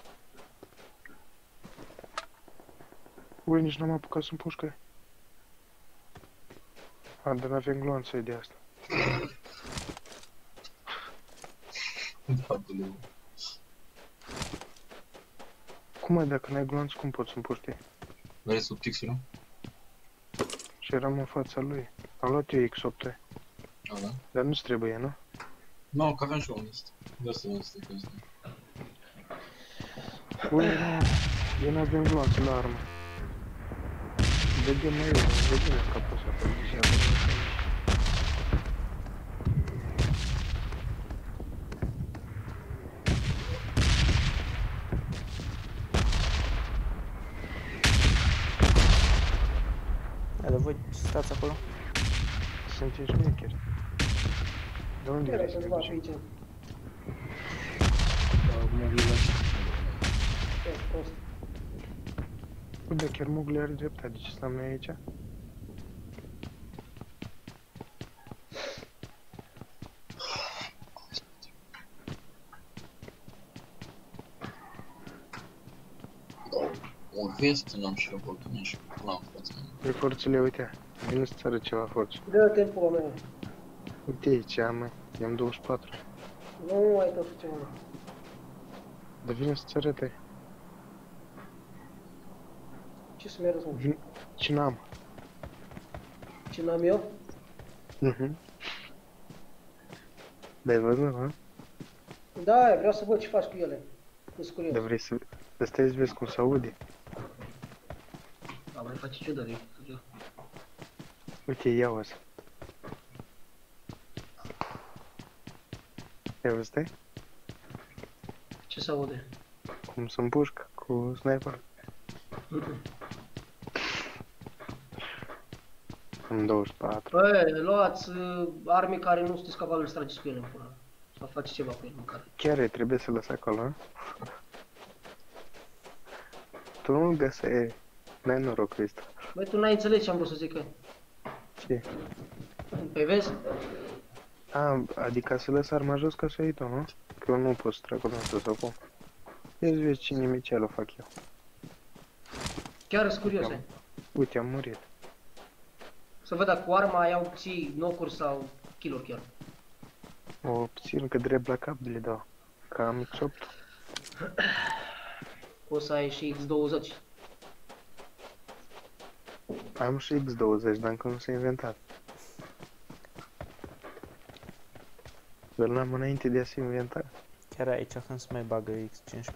Ui, nici n-am apucat să-mi pușcă. A, dar n-avem gloanță de asta. Da, băleu. Cum ai, dacă n-ai gloanță, cum poți să-mi puște? Vrei sub tixul, nu? Și eram în fața lui. Am luat eu X8, Da, da. dar nu-ți trebuie, nu? Nu, că aveam și unul ăsta. De asta nu este că ăsta. Ui, eu n-avem gloanță la armă. Vedem mai eu, vedem capul ăsta pe deja. Dar voi stați acolo? Sunteți șmecheri. De unde vrei să ne ducem? Bă, dar chiar Mugli are dreptate, de ce stăm noi aici? O vestă n-am și revoltă, și până am față. E forțele, uite. Vine să țară ceva forțe. Dă timpul meu. Uite aici, mă. I-am 24. Nu ai tot ceva. Dar vine să-ți arăte. Ce să mi-arăți, mă? Ce n-am? Ce n-am eu? Dar ai văzut, mă? Da, vreau să văd ce faci cu ele. Sunt curios. Dar vrei să stai să vezi cum se aude? Da, mai face ciudă de Uite, ia asta. Ia văzut, stai? Ce se aude? Cum se împușcă cu sniper. În 24. Băi, luați arme care nu sunteți capabili să trageți cu ele în pula. Sau faceți ceva cu ele măcar. Chiar trebuie să lăsa acolo, a? Tu nu găseai, n-ai noroc cu ăsta. Băi, tu n-ai înțeles ce am vrut să zic, că. Ce? Păi vezi? Adică să lăs arma jos ca să iei tu, nu? Că eu nu pot să trag cu asta sau cum. Vezi ce nimiceală fac eu. Chiar sunt curios, Uite, am murit. Să văd dacă cu arma iau obții knocuri sau kill-uri chiar. O țin că drept la cap le dau. Ca am X8. Poți să ai și X20. Am și X20, dar încă nu s-a inventat. Dar n-am înainte de a se inventa. Chiar aici când se mai bagă X15.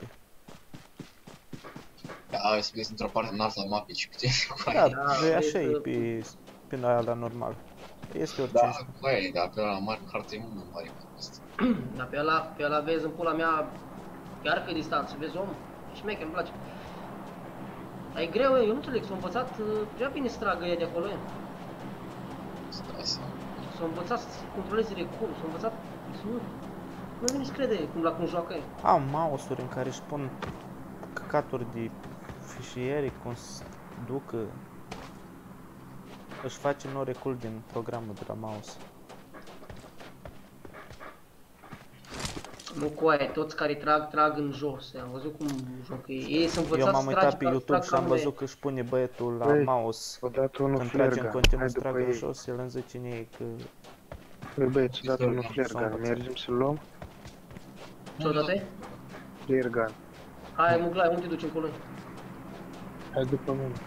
Da, să vezi într-o parte înaltă a mapei și câte cu Da, aia. e așa e pe aia normal. Este orice. Da, cu aia, dar pe ăla mare hartă e mult mai mare cu asta. Dar pe ăla vezi în pula mea, chiar pe distanță, vezi om? Șmecher, îmi place. Dar e greu, eu nu înțeleg, s-au învățat prea bine să tragă ea de acolo, S-au învățat să controleze recul, s-au învățat să nu vine să crede cum joacă ei. Am mouse-uri în care își pun căcaturi de fișiere, cum se ducă. Își face nou recul din programul de la mouse. Nu cu aia, toți care trag în jos, am văzut cum joacă ei. Ei sunt învățați Eu m-am să uitat pe tragi, YouTube și am văzut că își pune băietul la Băi, mouse. odată unul Când trage în flare gun. continuu Hai să după tragă în ei. jos, el îmi zice mie că... Băi băieți, odată unul flare s-au gun. învățat. Mergem să luăm Ce odată? flare gun. Hai, Muglai, unde te duci încolo? Hai după mine.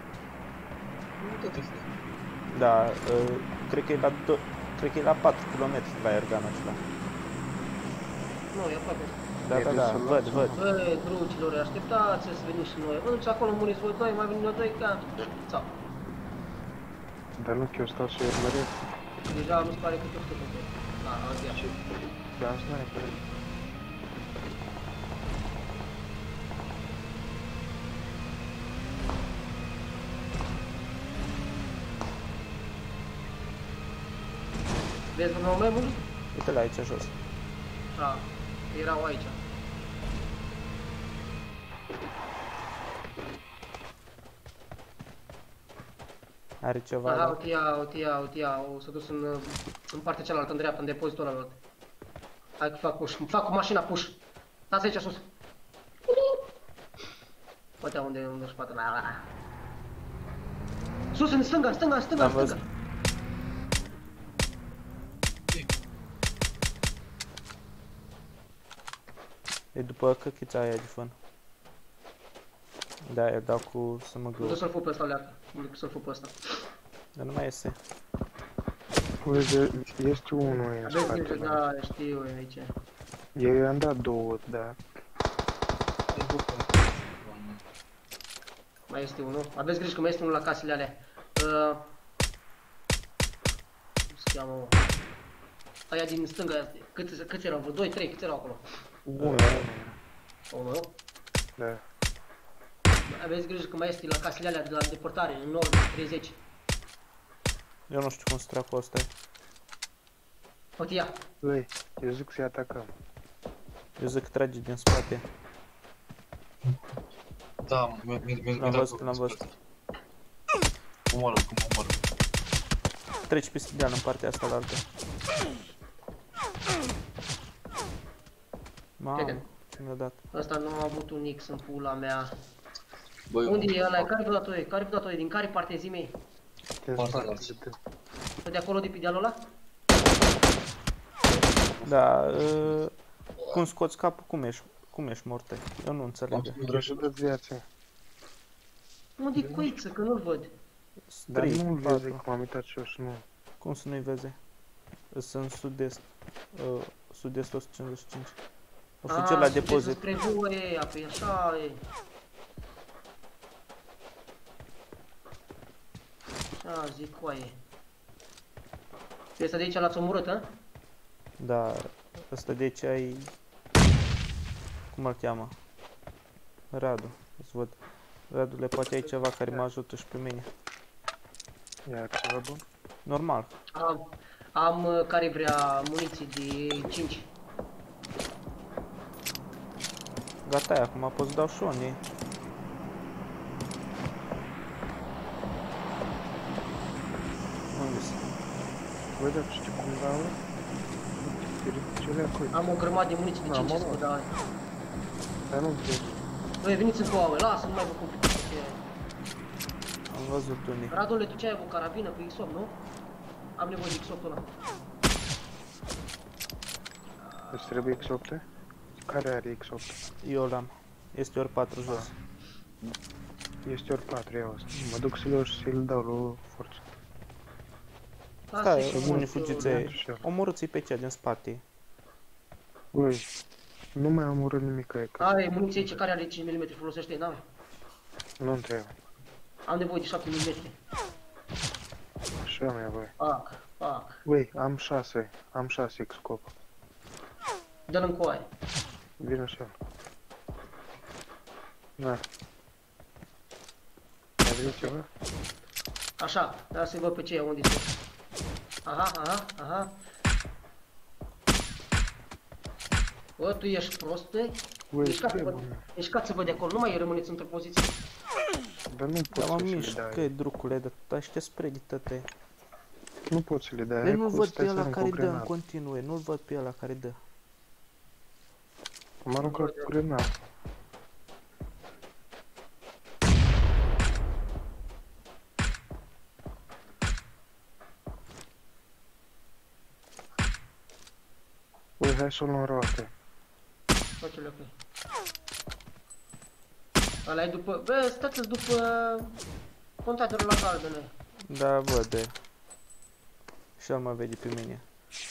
Da, cred că e la 4 km la Ergan acela. Nu, e aproape. Da, văd. Băi, drucilor, așteptați să veniți și noi. Vă duceți acolo, muriți voi doi, mai venim noi doi, ca... Sau. Dar nu că eu stau să urmăresc. Deja mi se pare că tot făcut. Da, abia. Da, asta nu e corect. Vezi vreun meu, Mugli? Uite-l aici jos. Da, erau aici. Are ceva Aha, la... uite ia, s-a dus în partea cealaltă, în dreapta, în depozitul ăla lor. Hai că fac push, fac cu mașina push. Stați aici sus. Uite unde își poate. Sus, în stânga, L-am văzut. E după căchița aia de fân. Da, eu dau cu să mă Mă duc gău. să-l fup pe ăsta, leacă. Mă duc să-l fup pe ăsta. Dar nu mai iese. Uite, este unul în Aveți spate. grijă, da, știu, e aici. Eu i-am dat două, dar... Mai este unul. Aveți grijă că mai este unul la casele alea. Cum se cheamă, mă? Aia din stânga, câți erau? Vreo 2, 3, câți erau acolo? Unul. Unul? Da. Aveți grijă că mai este la casele alea de la deportare, în nord, 30. Eu nu știu cum să trag cu asta. Uite ia. Băi, eu zic să-i atacăm. Eu zic că trage din spate. Da, L-am văzut. Cum omoară. Treci peste deal în partea asta la altă. Mamă, ce mi-a dat. Ăsta nu a avut un X în pula mea. Băi, Unde e ăla? Care vânătoie? Care vânătoie? Din care parte zi mei? Din Foarte spate, alți. De acolo, de pe dealul ăla? Da, cum scoți capul, cum ești morte? Eu nu înțeleg. am Vreau să dați viață. Unde e cuiță? Că nu-l văd. Dar 3, nu-l vezi 4. cum am uitat și eu și nu. Cum să nu-i vezi? Sunt sud-est. Sud-est 155. O fuge la depozit. Spre voie, apoi așa e. Așa zic, coaie. Pe ăsta de aici l-ați omorât, hă? Da, ăsta de aici ai... Cum îl cheamă? Radu, îți văd. Radule, poate ai ceva care mă ajută și pe mine. Ia ceva bun? Normal. Am care vrea muniții de 5. Gata, e, acum pot să dau și unii. Unde sunt? Băi, dar știi cum dau? Ce acolo? Am o grămadă de muniții de 5 să dau. Dar nu vezi. Băi, veniți în coaue, lasă, nu mai vă complicați. Am văzut unii. Radule, tu ce ai avut carabină cu X8, nu? Am nevoie de X8 ăla. Îți trebuie X8? Care are X8? Eu l-am. Este ori 4 jos. Este ori 4, iau asta. Mă duc să-l iau și să-l dau lui forță. Stai, unii fugițe. Și eu. Omorâți-i pe cea din spate. Ui, nu mai am urât nimic aici. Are muniție aici care are 5 mm, folosește, n-am. Nu-mi trebuie. Am nevoie de 7 mm. Și eu mi-a voie. Pac. Ui, am 6 X-scop. Dă-l în coaie. Vine și el. Da. Ai venit ceva? Așa, dar să-i văd pe ceea unde sunt. Aha. Bă, tu ești prost, băi? Ui, ce bun. Mișcați-vă de acolo, nu mai rămâneți într-o poziție. Dar nu Da, poți mă să le mișcă, dai. drucule, dar ăștia spredită-te. Nu poți să le dai. Eu nu-l Cu- văd stai pe să ăla arunc care cu dă în grenadă. continue, nu-l văd pe ăla care dă. Am aruncat cu grenadă. Ui, hai să o luăm roate. Face-le ok. Ăla e după... Bă, stați-ți după... Containerul la galbene. Da, văd. Și el mă vede pe mine.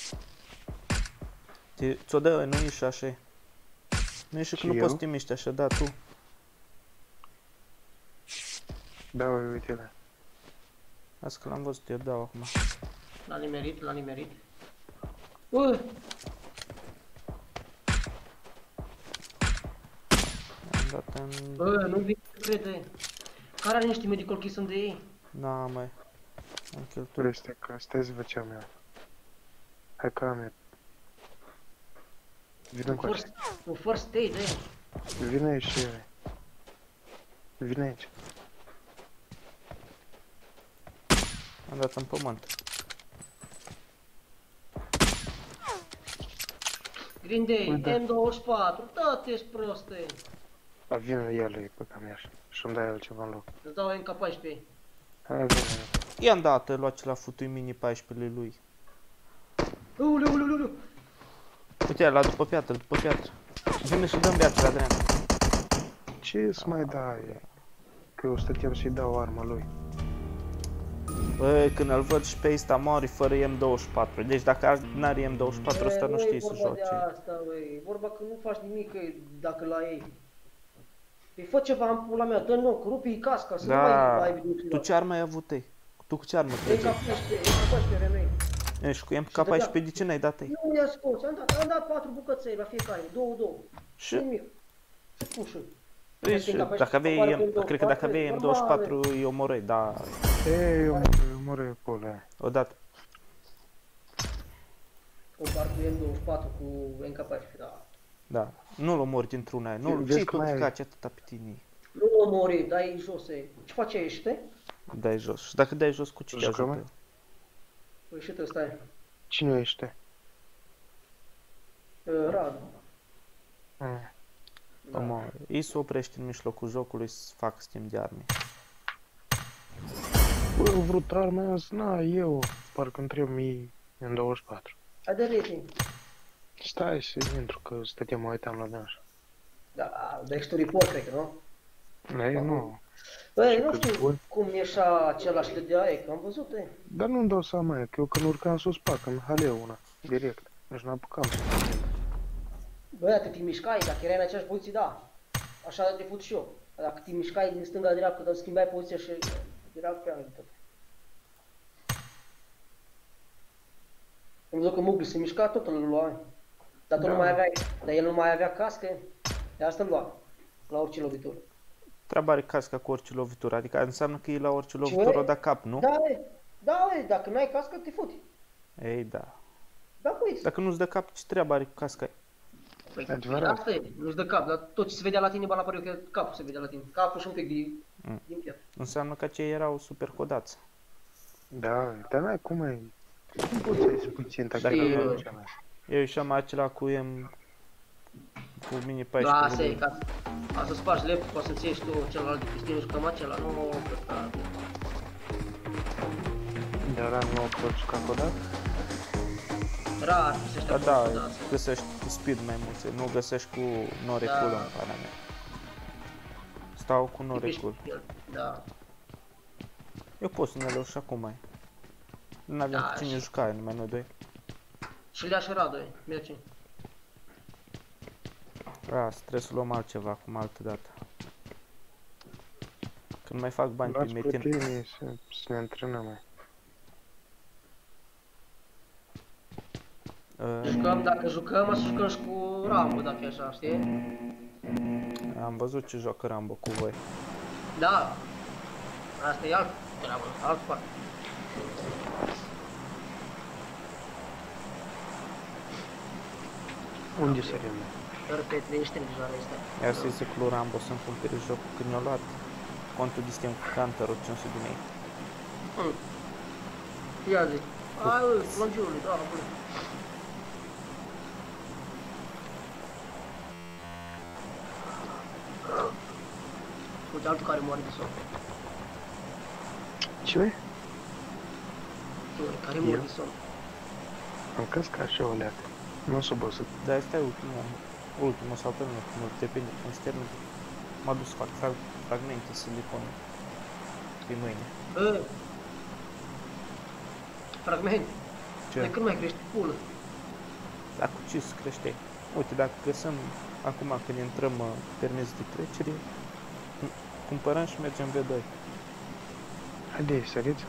Ți-o dă, nu ești așa. Nu ești că Și nu eu? poți să te miști așa, da, tu. Da, uite-le. Asta că l-am văzut, eu dau acum. L-a nimerit. Am dat în... Bă, nu vin să crede. Care are niște medical key sunt de ei? Na, mai. Am cheltuit. Stai să văd ce am eu. Hai că am eu. Vine încoace. Un first aid, Vine aici și ele. Vine aici. Am dat în pământ. Green Day, Uite. M24, toate-s proste. A, vine el e pe camiaș. Și-mi dai el ceva în loc. Îți dau MK14. Hai, vine. I-am dat, lua ce la futui mini 14 lui. Uleu. Uite, la după piatră. Vine și dăm viață la dreapta. Ce să mai dai? Că eu stăteam să-i dau arma lui. Băi, când îl văd și pe ăsta mori fără M24. Deci dacă n-are M24, ăsta nu știe să vorba de joace. asta, băi. Vorba că nu faci nimic dacă la ei. Păi fă ceva în pula mea, dă-n loc, rupi-i casca, să nu mai Da, ai videoclip. tu ce armă ai avut ei? Tu cu ce armă trăgeai? MK14 remei. Ești cu MK14, de ce n-ai dat ei? Nu i-a scos, am dat 4 bucăței la fiecare, 2. Și? Nimic. Se pușă. Păi, și dacă aveai, cred că dacă aveai M24 îi omorâi, da, Ei, eu mor pe ăla. odată. Compar cu M24 cu MK14, da. Da, nu-l omori dintr-una aia, nu, Vezi ce-i cum ai- complicat atâta pe tine? Nu omori, dai jos, e. Ce face ește? Dai jos. Și dacă dai jos, cu ce te Jucăm? ajută? Păi și tu stai. Cine ești? Radu. Da. Mă, ei se oprește în mijlocul jocului să fac schimb de arme. Bă, eu vrut arme azi, na, eu, parcă întreb mii în 24. Hai de rating. Stai să intru, că stăteam, mă uitam la dânsa. Da, deci tu report, cred că, nu? Da, eu nu. Băi, nu știu cum ieșa același de aia, că am văzut, e. Dar nu-mi dau seama, că eu când urcam sus pac, în haleu una, direct. Deci n-apucam să mă. Băi, dacă te mișcai, dacă erai în aceeași poziție, da. Așa te fut și eu. Dacă te mișcai din stânga la dreapta, dar schimbai poziția și era prea tot. Am văzut că Mugli se mișca, tot îl lua. Dar tu nu mai aveai, dar el nu mai avea cască, de asta îl lua. La orice lovitură. Treaba are casca cu orice lovitură, adică înseamnă că e la orice lovitură o da cap, nu? Da, dacă nu ai cască, te futi. Ei, da. Da, păi. Dacă nu-ți dă cap, ce treabă are cu casca? Păi, asta e, nu-ți dă cap, dar tot ce se vedea la tine, la pariu că capul se vedea la tine. Capul și un pic din piatră. Înseamnă că acei erau super codați. Da, dar n-ai cum ai... Cum poți să ieși puțin dacă nu cea mea? Eu ieșeam acela cu cu mini 14. Da, asta e, ca să spargi lepul, poți să-ți ieși tu celălalt de pistinul și cam acela, nu cred că... Dar nu o poți juca codat? Rar, găsești acolo Da, codați. găsești cu speed mai mulți, nu găsești cu norecul în pana mea. Stau cu norecul. Da. Eu pot să ne leu și acum mai. Nu avem cu cine juca, numai noi doi. Și Lea și Radu, merge. Asta trebuie să luăm altceva, acum altă dată. Când mai fac bani pe Luați metin. prietenii să ne antrenăm mai. Jucăm, dacă jucăm, să jucăm și cu Rambo, dacă e așa, știi? Am văzut ce joacă Rambo cu voi. Da. Asta e alt treabă, alt part. Unde sărim? Perfect, liniște deja este. Ia să-i zic lui Rambo să-mi cumpere jocul când mi-a luat contul de Steam cu Counter 500 de mei. Ia zi. Hai, plângiului, da, bă. Uite, altul care moare de somn. Ce? Care moare de somn. Am căscat și o leacă. Nu s-o băsut. Dar asta e ultimul sau penultimul, depinde când se termină. M-a dus să fac fragmente silicon pe mâine. Fragment. Ce? De când mai crești pulă? Dar cu ce să crește? Uite, dacă găsăm acum când intrăm permis de trecere, cumpărăm și mergem V2. Haide, săriți.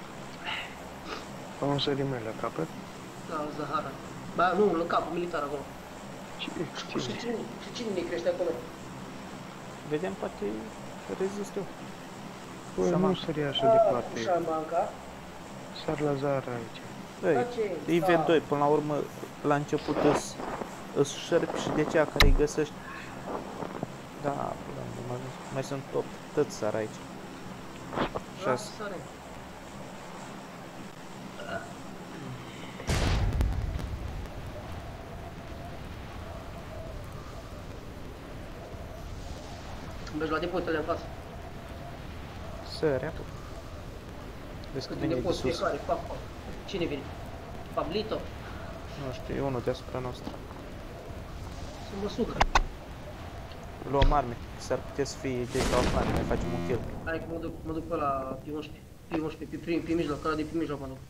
Am sărit mai la capăt. La Zahara. Ba, nu, la capul militar acolo. Și cine ne crește acolo? Vedem, poate rezist eu. Băi, nu sări așa departe. Șamanca. Sar la Zara aici. Băi, e V2, până la urmă, la început îs șerpi și de aceea care îi găsești. Da, mai sunt tot sar aici. 6. Mergi la depozitele în față. Sărea. Vezi că vine de sus. Cine vine? Pablito? Nu știu, e unul deasupra noastră. Să mă sucă. Luăm arme, s-ar putea să fie de sau afani, mai facem un kill. Hai că mă duc pe ăla, pe 11, pe mijloc, ăla de pe mijloc mă duc.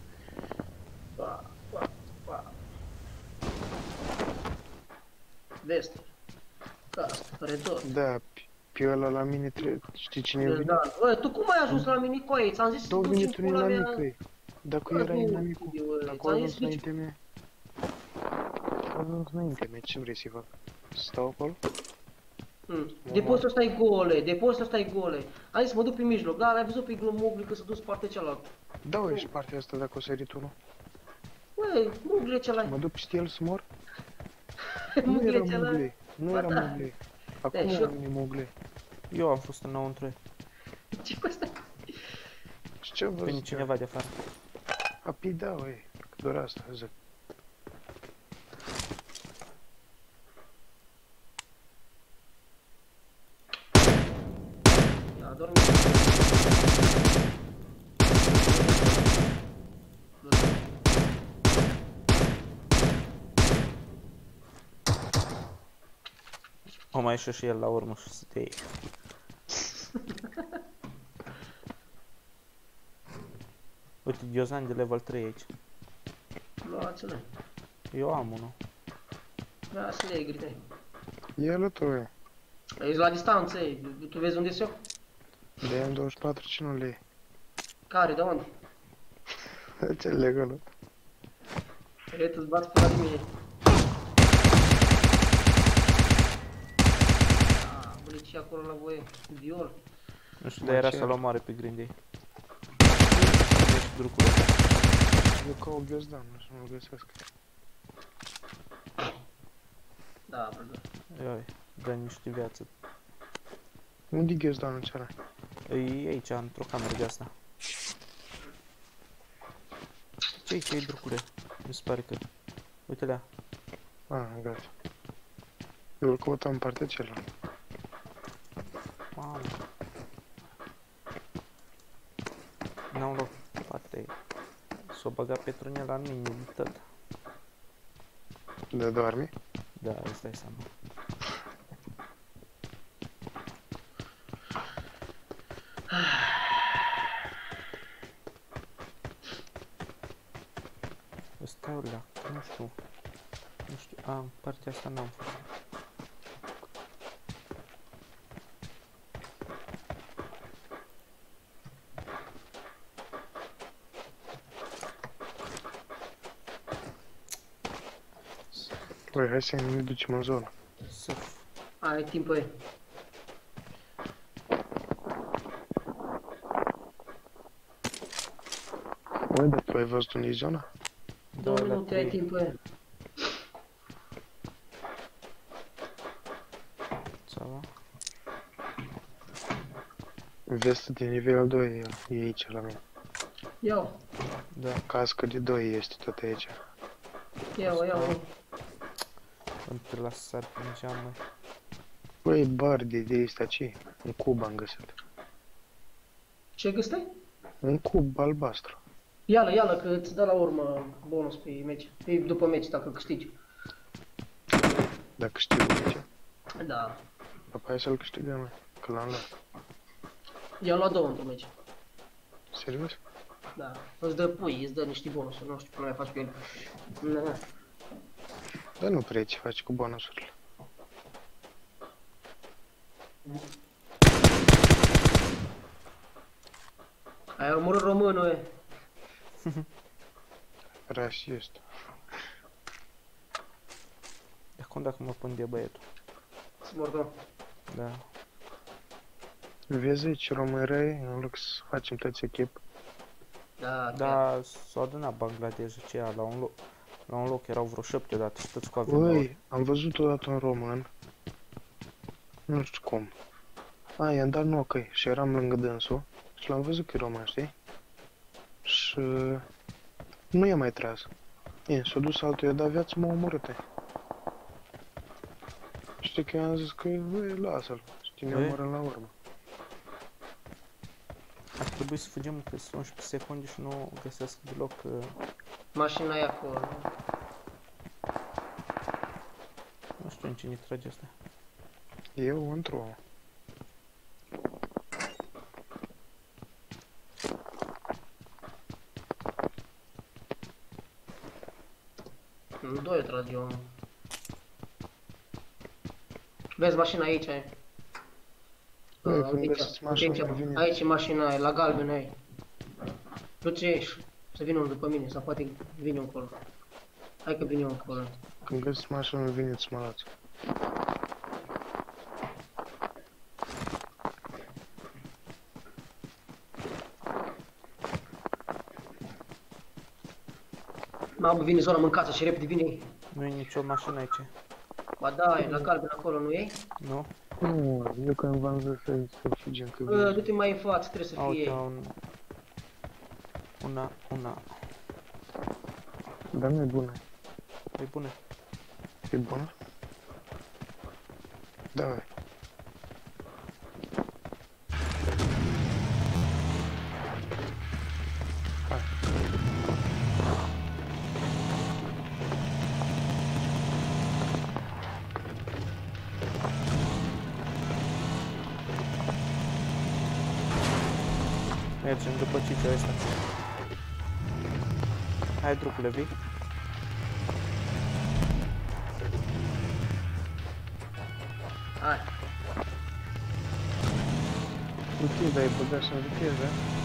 Vest. Asta, redor. Da, pe ăla la mine trebuie, știi cine e venit? Bă, tu cum ai ajuns la mine, coaie? Ți-am zis să Tu duci venit în un pula mea. inamicăi. Dacă era inamicul, dacă a ajuns înainte mea. A ajuns înainte mea, ce vrei să-i fac? Să stau acolo? Depozitul ăsta e gole, depozitul ăsta e gole. Am zis, mă duc pe mijloc, dar ai văzut pe Mugli că s-a dus partea cealaltă. Da, uite partea asta dacă o sărit unul. Băi, Mugli ăla. Mă duc peste el să mor? Nu era Mugli, nu era Mugli. Acum era Mugli. Eu am fost înăuntru. Ce cu asta? Și ce văd? Vine cineva de afară. Api da, ui, că doar asta zic. A dormit. O mai ieșe și el la urmă și să te iei. Uite, ghiozdan de level 3 aici. Luați-le. Eu am unul. Da, să le iei, grite. El tu e. Ești la distanță, ei. Tu vezi unde sunt eu? De M24 ce nu le iei? Care, de unde? Ce legălă? E, tu-ți bați pe la de mine. Băi, ce acolo la voie? Viol. Nu știu, dar era să-l omoare pe Grindei. Ești drucule. Eu caut ghiozdan, nu găsesc. Da, brother. Ioi, dă niște viață. Unde-i ghiozdanul ceara? E aici, într-o cameră de asta. Ce-i drucule? Mi se pare că... Uite-lea. Gata. Eu îl căutam în partea cealaltă. Mamă. N-am luat parte. S-o băga Petrunel la mine, tot. De doarmi? Da, îți dai seama. Stau la, nu știu. Nu știu, partea asta n-am făcut. Păi, hai să ne ducem în zonă. Surf. Ai timp, ei. Băi, dar tu ai văzut unde e zona? 2 la minute, ai trei. timp, ei. Țava. Vestă de nivel 2 e aici la mine. Iau, Da, Cască de 2 este tot aici. iau. când te las sar pe geam, măi. Băi, bar de ăsta ce? Un cub am găsit. Ce găstai? Un cub albastru. Ia-l, că îți dă la urmă bonus pe meci. E după meci, dacă câștigi. Dacă știu aici. Da. Păi hai să-l câștigăm, măi, că l-am luat. I-am luat 2 într-un meci. Serios? Da. Îți dă pui, îți dă niște bonusuri, nu știu cum mai faci pe el. Da. Dar nu prea ce faci cu bonusurile. Ai omorât românul, e. Rasist. De acum dacă mă pun de băietul. Mordor. Da. Vezi aici români răi, în loc să facem toți echip. Da, Da, s-au adunat Bangladeshul ceea la un loc erau vreo 7 odată și toți cu avion. Băi, am văzut odată un român. Nu știu cum. I-am dat nocăi și eram lângă dânsul. Și l-am văzut că e român, știi? Și nu i-a mai tras. S-a dus altul, i-a dat viață, m-a omorât. Știi că i-am zis că, băi, lasă-l. Știi, ne Băi. omorâm la urmă. Ar trebui să fugim că sunt 11 secunde și nu găsesc deloc. Mașina e acolo. Nu știu în cine trage asta. Eu într-o. În 2 trag eu. Vezi mașina aici, e. Băi, când Aici, găsiți mașina, aici, vine. aici e mașina, e la galben, ai. Du-te să vină unul după mine, sau poate vine încolo. Hai că vine încolo. Când găsiți mașina, veniți să mă luați. Mamă, vine zona mâncață și repede vine ei. Nu e nicio mașină aici. Ba da, e la galben acolo, nu e? Nu? Nu, eu când v-am zis să fugim că vine. Du-te mai în față, trebuie să Uite, fie. una. Dar nu e bună. E bună. E bună? Da, Mergem după cicea ăsta. Hai, trupule, vii? Hai. Viteza, ai băgat și în viteză?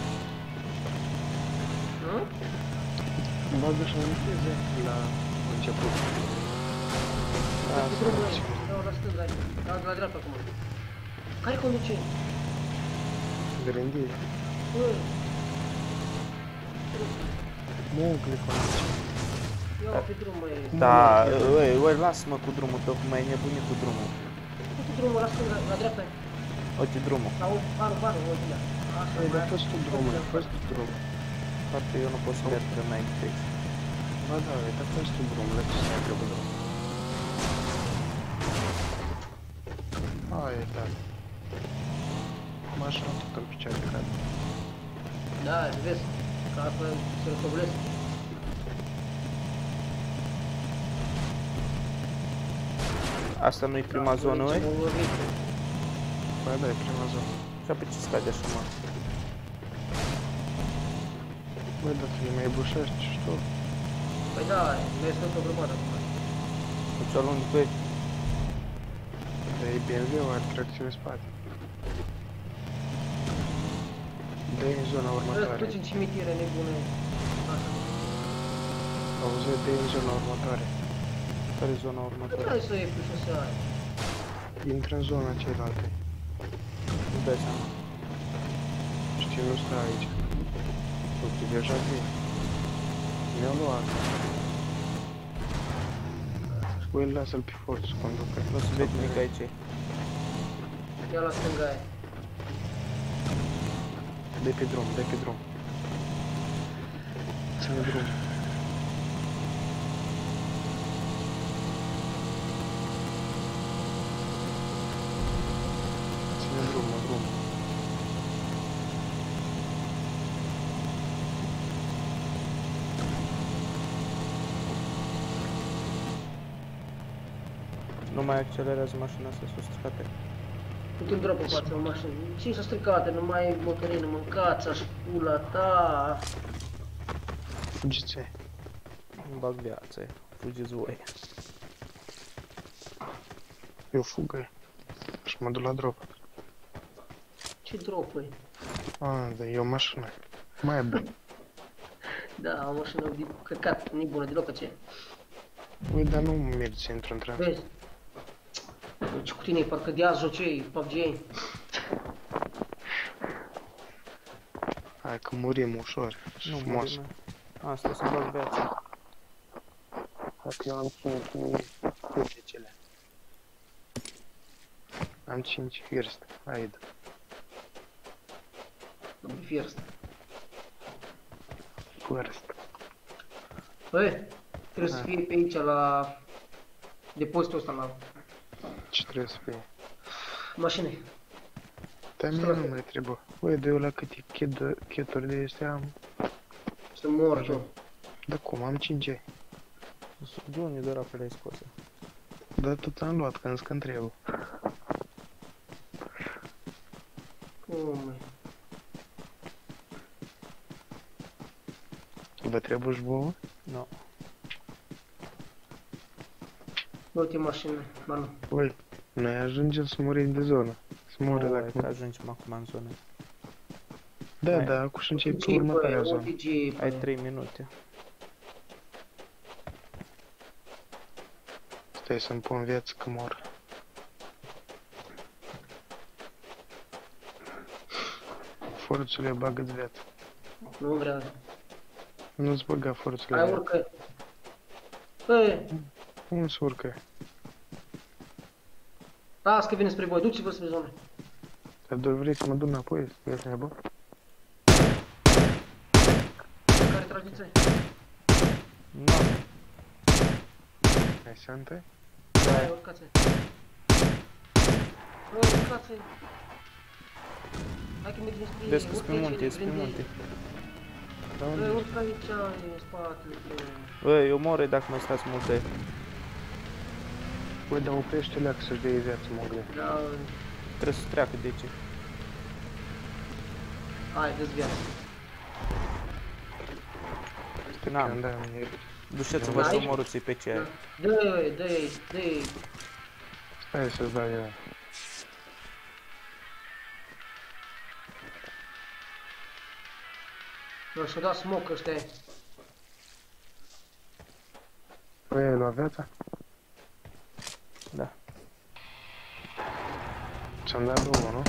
Nu? Bagă și în viteză la început. Da, Pe drumul ăla. Dau la stânga, la dreapta acum. Care conduce? Grândiți. Bă, Moncle conduce. ia pe drum, băi. Da, oi, lasă-mă cu drumul tău, cum ai nebunit cu drumul. Uite drumul la stânga, la dreapta. Uite drumul. La barul, uite la. Așa, Ai, dar mai- fost tu drumul, a fost tu drumul. Parcă eu nu pot să merg până înainte aici. Ba da, ai, dar fost tu drumul, ce să mai trebuie drumul. Hai, da. Mașina tot în picioare cade. Da, vezi, că asta se răscovolesc. Asta nu-i prima zonă, oi? Ba da, e prima zonă. Și pe ce scade așa, mă? Băi, dar tu ne mai bușești și tu. Păi da, vezi tot o grămadă acum. Cu ce lung, băi? Dar e BMW-ul, are tracțiune spate. Dă-i în zona Vreau să următoare. duci în cimitire nebune. Așa. Auzi, dă-i în zona următoare. Care e zona Nu următoare? trebuie să iei pe șosea aia. Intră în zona cealaltă. Îți dai seama. Știi, nu stă aici. Tu deja vii. Mi-a luat. Băi, lasă-l pe forț, conducă. Nu se vede nimic aici. Ia la stânga aia. Dă pe drum, dă pe drum. Ține drum. Ține drum, drum. Nu mai accelerează mașina asta sus, frate. Uite un drop în față, o mașină. Ce s-a stricat? Nu mai ai motorină, mâncați, aș pula ta. Fugiți. Îmi bag viața, fugiți voi. Eu fugă. Și mă duc la drop. Ce drop, băi? Ah, da, e o mașină. Mai bun. Da, o mașină de căcat, nu-i bună deloc, ce? Ui, dar nu mergi să intru într-a. Vezi? Ce cu tine, parcă de azi jocei, PUBG. Hai că murim ușor. Nu Frumos. murim. Asta să bag viața. Hai că eu am 5 cele. Am 5 first. Hai, da. First. First. Băi, trebuie să fie pe aici, la depozitul ăsta, la Ce trebuie să fie? mașină. Dar mie nu mai trebuie. Băi, de eu la câte cheturi de astea am. Să mor tu. Da cum, am 5. De unde de rape le-ai scos? Dar tot am luat, că însă trebuie. Cum, măi? Vă trebuie și vouă? Nu. Uite mașină, ba nu. Băi, noi ajungem să murim de zonă. Să moră Nu, dacă că nu. ajungem acum în zonă. Da, Hai. da, acum și încep OTG, pe următoarea băi, zonă. OTG, Ai băi. 3 minute. Stai să-mi pun viață că mor. Forțule, bagă-ți viață. Nu vreau. Nu-ți băga forțule. Hai, urcă. Băi, Cum se urcă? las că vine spre voi, duceți-vă spre zonă. Dar doar vrei să mă duc înapoi? Ești nebun? Care trageți? Nu. Ai sante? Hai, urcați. Băi, urcați. Hai că mergem spre... Vezi că spre urcă munte, aici, spre gândește. munte. Da, Băi, unde? urcă aici, în spate. Băi, eu mor dacă mai stați multe. Băi, dar oprește leac să-și dea viață, mogle. Da, Trebuie să treacă de ce. Hai, dă-ți viață. N-am. Da, Duceți-vă și Aici? omorâți-i pe ce ai. Dă-i. stai să-ți dau eu. Bă, și-o dat smoke ăștia. Păi, ai luat viața? Da. Ți-am dat două, nu?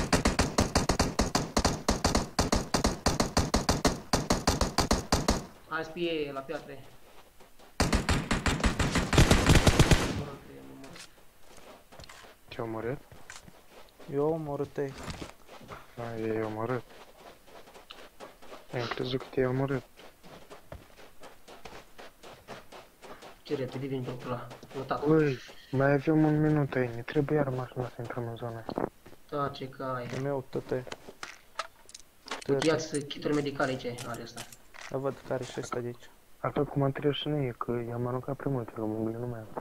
Hai spie la piatre. Ce-a omorât? Eu omorât-ai. Da, e omorât. Am crezut că te-ai omorât. Ce repede vin drumul ăla. Notat. Ui, mai avem un minut aici, ne trebuie iar mașina să intrăm în zona. Da, ce cai. E meu, tăte. Uite, ia-ți kituri medicale aici, are ăsta. Da, văd care și ăsta de aici. Așa cum am trebuit și noi, că i-am aruncat prea multe, că bumbile nu mai am.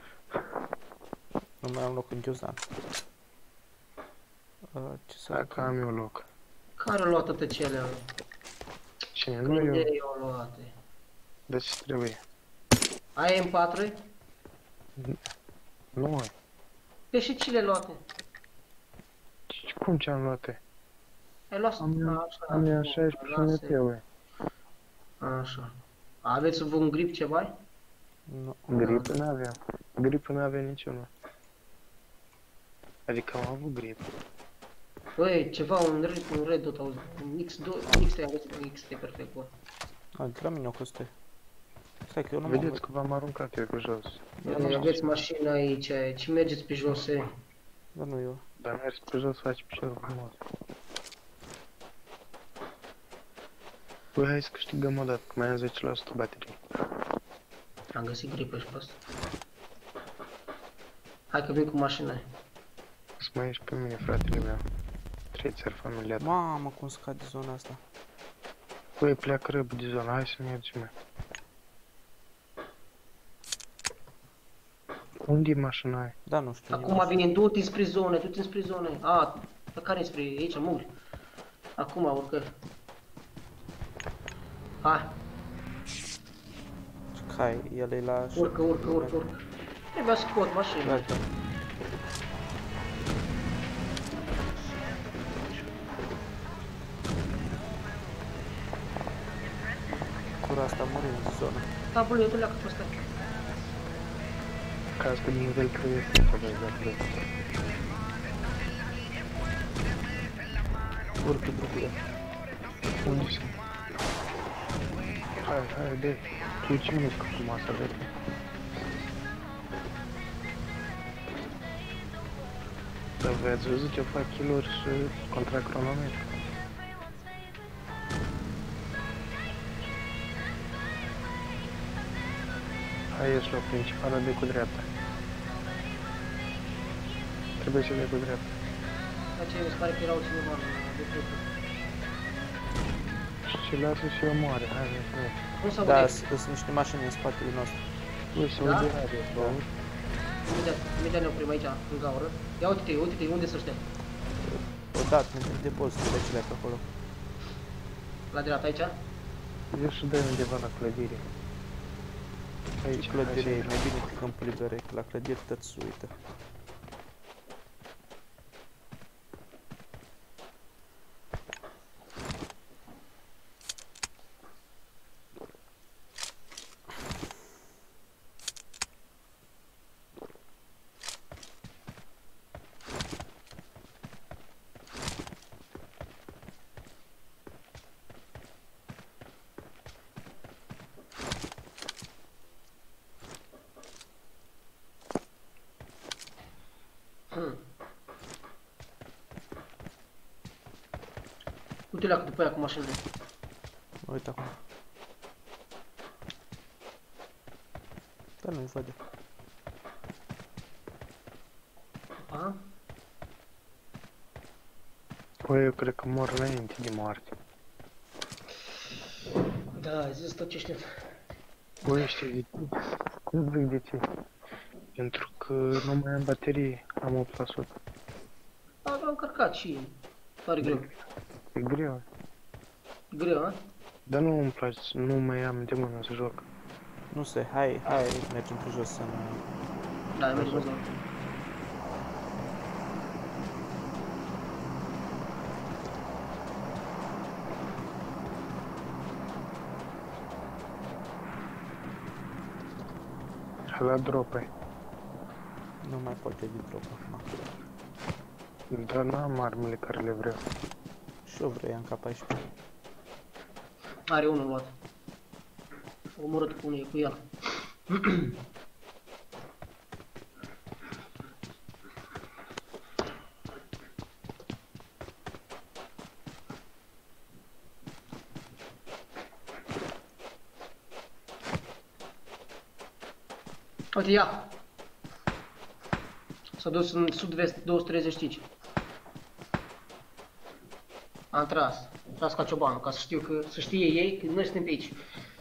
Nu mai am loc în ghiozdan. Ce să Dacă am eu loc. Care-o luat toate cele? Cine? Nu eu. Unde i-o luate? De ce trebuie? Ai M4? Nu ai. Pe și ce le luate? Cum ce-am luate? Ai luat? Am eu 16 meteu. Așa. Aveți un grip ceva? Nu. Grip n-aveam. Grip n-aveam niciunul. Adică am avut grip. Băi, ceva, un red dot, auzi, un X2, X3, am găsit un X3 perfect, bă. A, de la mine o costă. Stai că eu nu mă Vedeți că v-am aruncat eu pe jos. Aveți mașina aici, ce mergeți pe jos, e? Dar nu eu. Dar mers pe jos, faci piciorul frumos. Băi, hai să câștigăm o dată, că mai am 10% baterie. Am găsit gripă și pe asta. Hai că vin cu mașina. Să mai ieși pe mine, fratele meu. 3 țări familia ta. Mamă, cum scade zona asta. Băi, pleacă rău de zona, hai să mergem, mă. Unde e mașina aia? Da, nu știu. Acum vine, du-te spre zone, du-te spre zone. A, pe care spre aici, mult. Acum urcă. Hai, Hai, el e la... urcă. Trebuia să scot mașina. Gata. Cura asta murim în zonă. Da, bă, eu te leacă pe ăsta. Cască din nivel 3 este să vezi dacă Urcă drugule. unde sunt? Hai, de. Tu ce mișcă frumos, vezi? Dar voi ați văzut ce fac kill-uri și contra cronometru? Hai, ieși la principală de cu dreapta. Trebuie să de cu dreapta. Dar ce, mi se pare că erau cineva de trecut. Și ce lasă și eu moare, hai, hai. Nu s-au Da, văzut. sunt niște mașini în spatele nostru. Ui, se Da? aude radio, bă. Imediat ne oprim aici, în gaură. Ia uite-te, unde sunt ăștia? Odată, între depozitele acelea pe acolo. La dreapta aici? Eu și dai undeva la clădire. Aici, clădire, e mai bine pe câmpul liber, că la clădire tot se uită. Uite leacă după aia cu mașinile. Uite acum. Dar nu-i vede. A? Păi, eu cred că mor înainte de moarte. Da, ai zis tot ce știu. Băi, știi de ce? Nu zic de ce. Pentru că nu mai am baterie, am 8%. Am încărcat și tare greu. E greu. Greu, a? Dar nu îmi place, nu mai am de mână să joc. Nu se, hai, mergem pe jos să ne... Da, mergem jos. La drope. Nu mai poate de drop acum. Dar n-am armele care le vreau. Și eu vreau în K14. Are unul luat. Omorât cu el. Uite, ia! S-a dus în sud-vest 235. Am tras ca ciobanul, ca să știu că, să știe ei că noi suntem pe aici.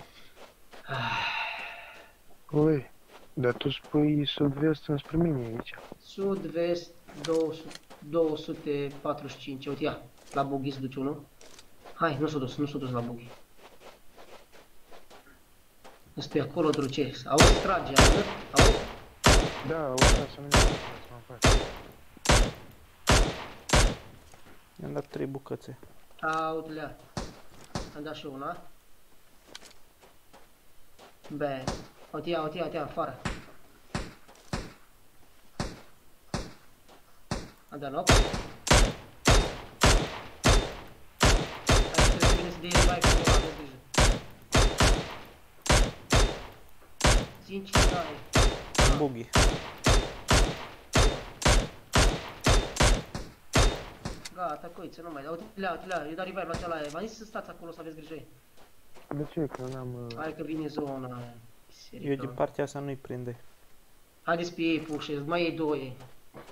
Ui, dar tu spui sud-vest înspre mine aici. Sud-vest 245, uite, ia, la bughi se duce unul. Hai, nu s-a dus la bughi. Nu pe acolo, druce, auzi, trage, auzi? Da, uita să nu mă faci. I-am dat 3 bucățe. Uite-le, am dat și una. Bang. Uite, ia, afară. Am dat loc. Hai, trebuie bine să dea revive și nu aveți grijă. 5 dai. Buggy. Gata, coiță, nu mai dau. Uite-le, eu dau revive la cealaltă. V-am zis să stați acolo, să aveți grijă ei. De ce? Că n-am... Hai că vine zona aia. Eu din partea asta nu-i prinde. Haideți pe ei, pușesc, mai ei două ei.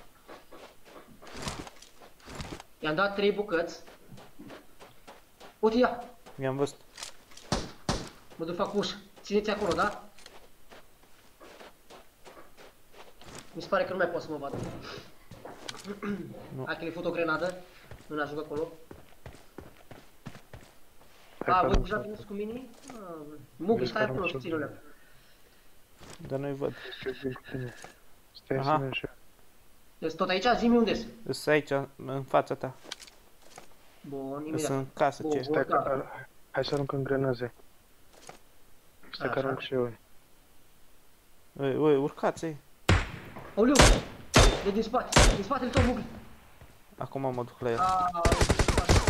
I-am dat 3 bucăți. Uite, ia! Mi-am văzut. Mă duc fac ușă. Țineți acolo, da? Mi se pare că nu mai pot să mă vadă. Nu. Hai că le fut o grenadă. Nu ne ajung acolo. Hai că Voi nu deja știu. veniți cu mine? Mugi, stai acolo și ține-le. Dar nu-i văd. Ce zic cu tine? Stai Aha. să ne așa. Ești tot aici? Zi-mi unde-s. Îs aici, în fața ta. Bun, Îs imediat. în casă, Bun, ce? bun. Stai că... Hai să aruncăm grenaze. Stai că Așa. arunc și eu. Ui, urcați-i. Aoleu! De din spate, din spatele tău, Mugi. Acum mă duc la el. Din spate.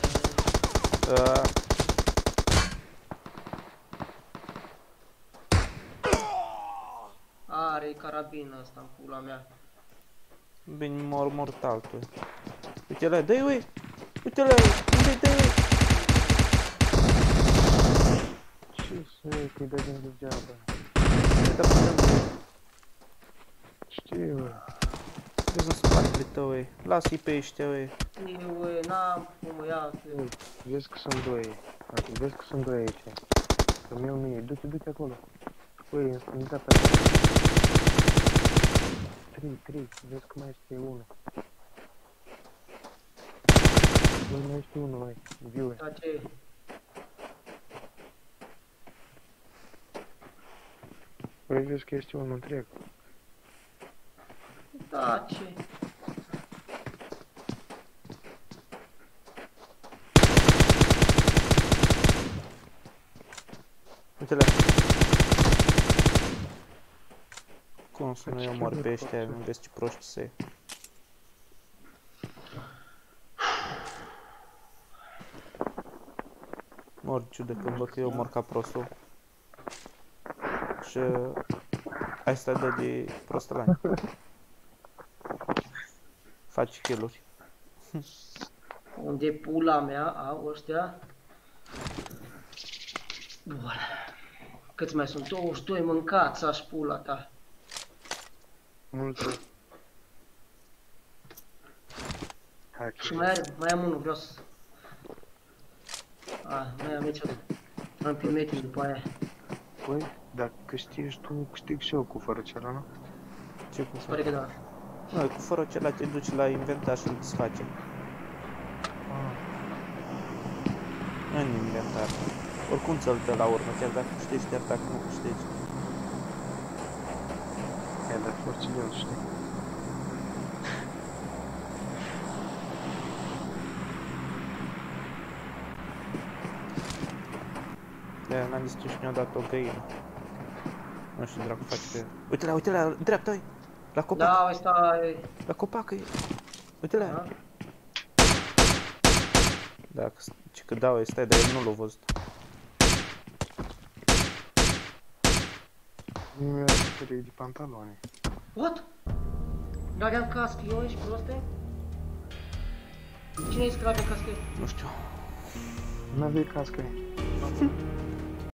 Are carabina asta în pula mea. Bine, mă omorât altul. Uite-le, dă-i, ui! Uite-le, unde-i, dă-i? Ce să că-i dă din degeaba? Uite, putem. Știu. Vezi în spatele tău, ui. Lasă-i pe ăștia, ui. Eu n-am cum ia. Vezi că sunt doi. Vezi că sunt doi aici. Că meu nu e. Du-te acolo. Ui, îmi da pe acolo. 3. Vezi că mai este unul. Nu mai este unul, mai. Viu. Da, ce? Păi vezi că este unul întreg. Da, ce? Uite-le. Cum să nu-i omor pe ăștia, nu vezi ce proști să mor ciudă când văd că eu mor ca prostul. Și asta dă de prostălani. Faci kill-uri. Unde pula mea au ăștia? Bun. Câți mai sunt? 22, mâncați aș pula ta. Multe. Hai Și că... mai am unul, vreau să... mai am aici. Am primetii după aia. Păi, dacă câștigi tu, câștig și eu cu fără cela, nu? Ce cu Pare că da. Nu, cu fără acela te duci la inventar și îl desface. În inventar. Oricum ți-l dă la urmă, chiar dacă câștigi, chiar dacă nu câștigi. E de forță de el, știi? De-aia n-am zis și mi-a dat o găină. Nu știu, dracu face pe... Uite-le, în dreapta, la copac, Da, ăsta e... la copac, uite-le. Da. Dacă, ce că dau, stai, dar el nu l-a văzut. Mi-a speriat de pantaloni. What? N-aveam cască, eu ești proste? Cine-i scris la cască? Nu știu. N-aveai cască.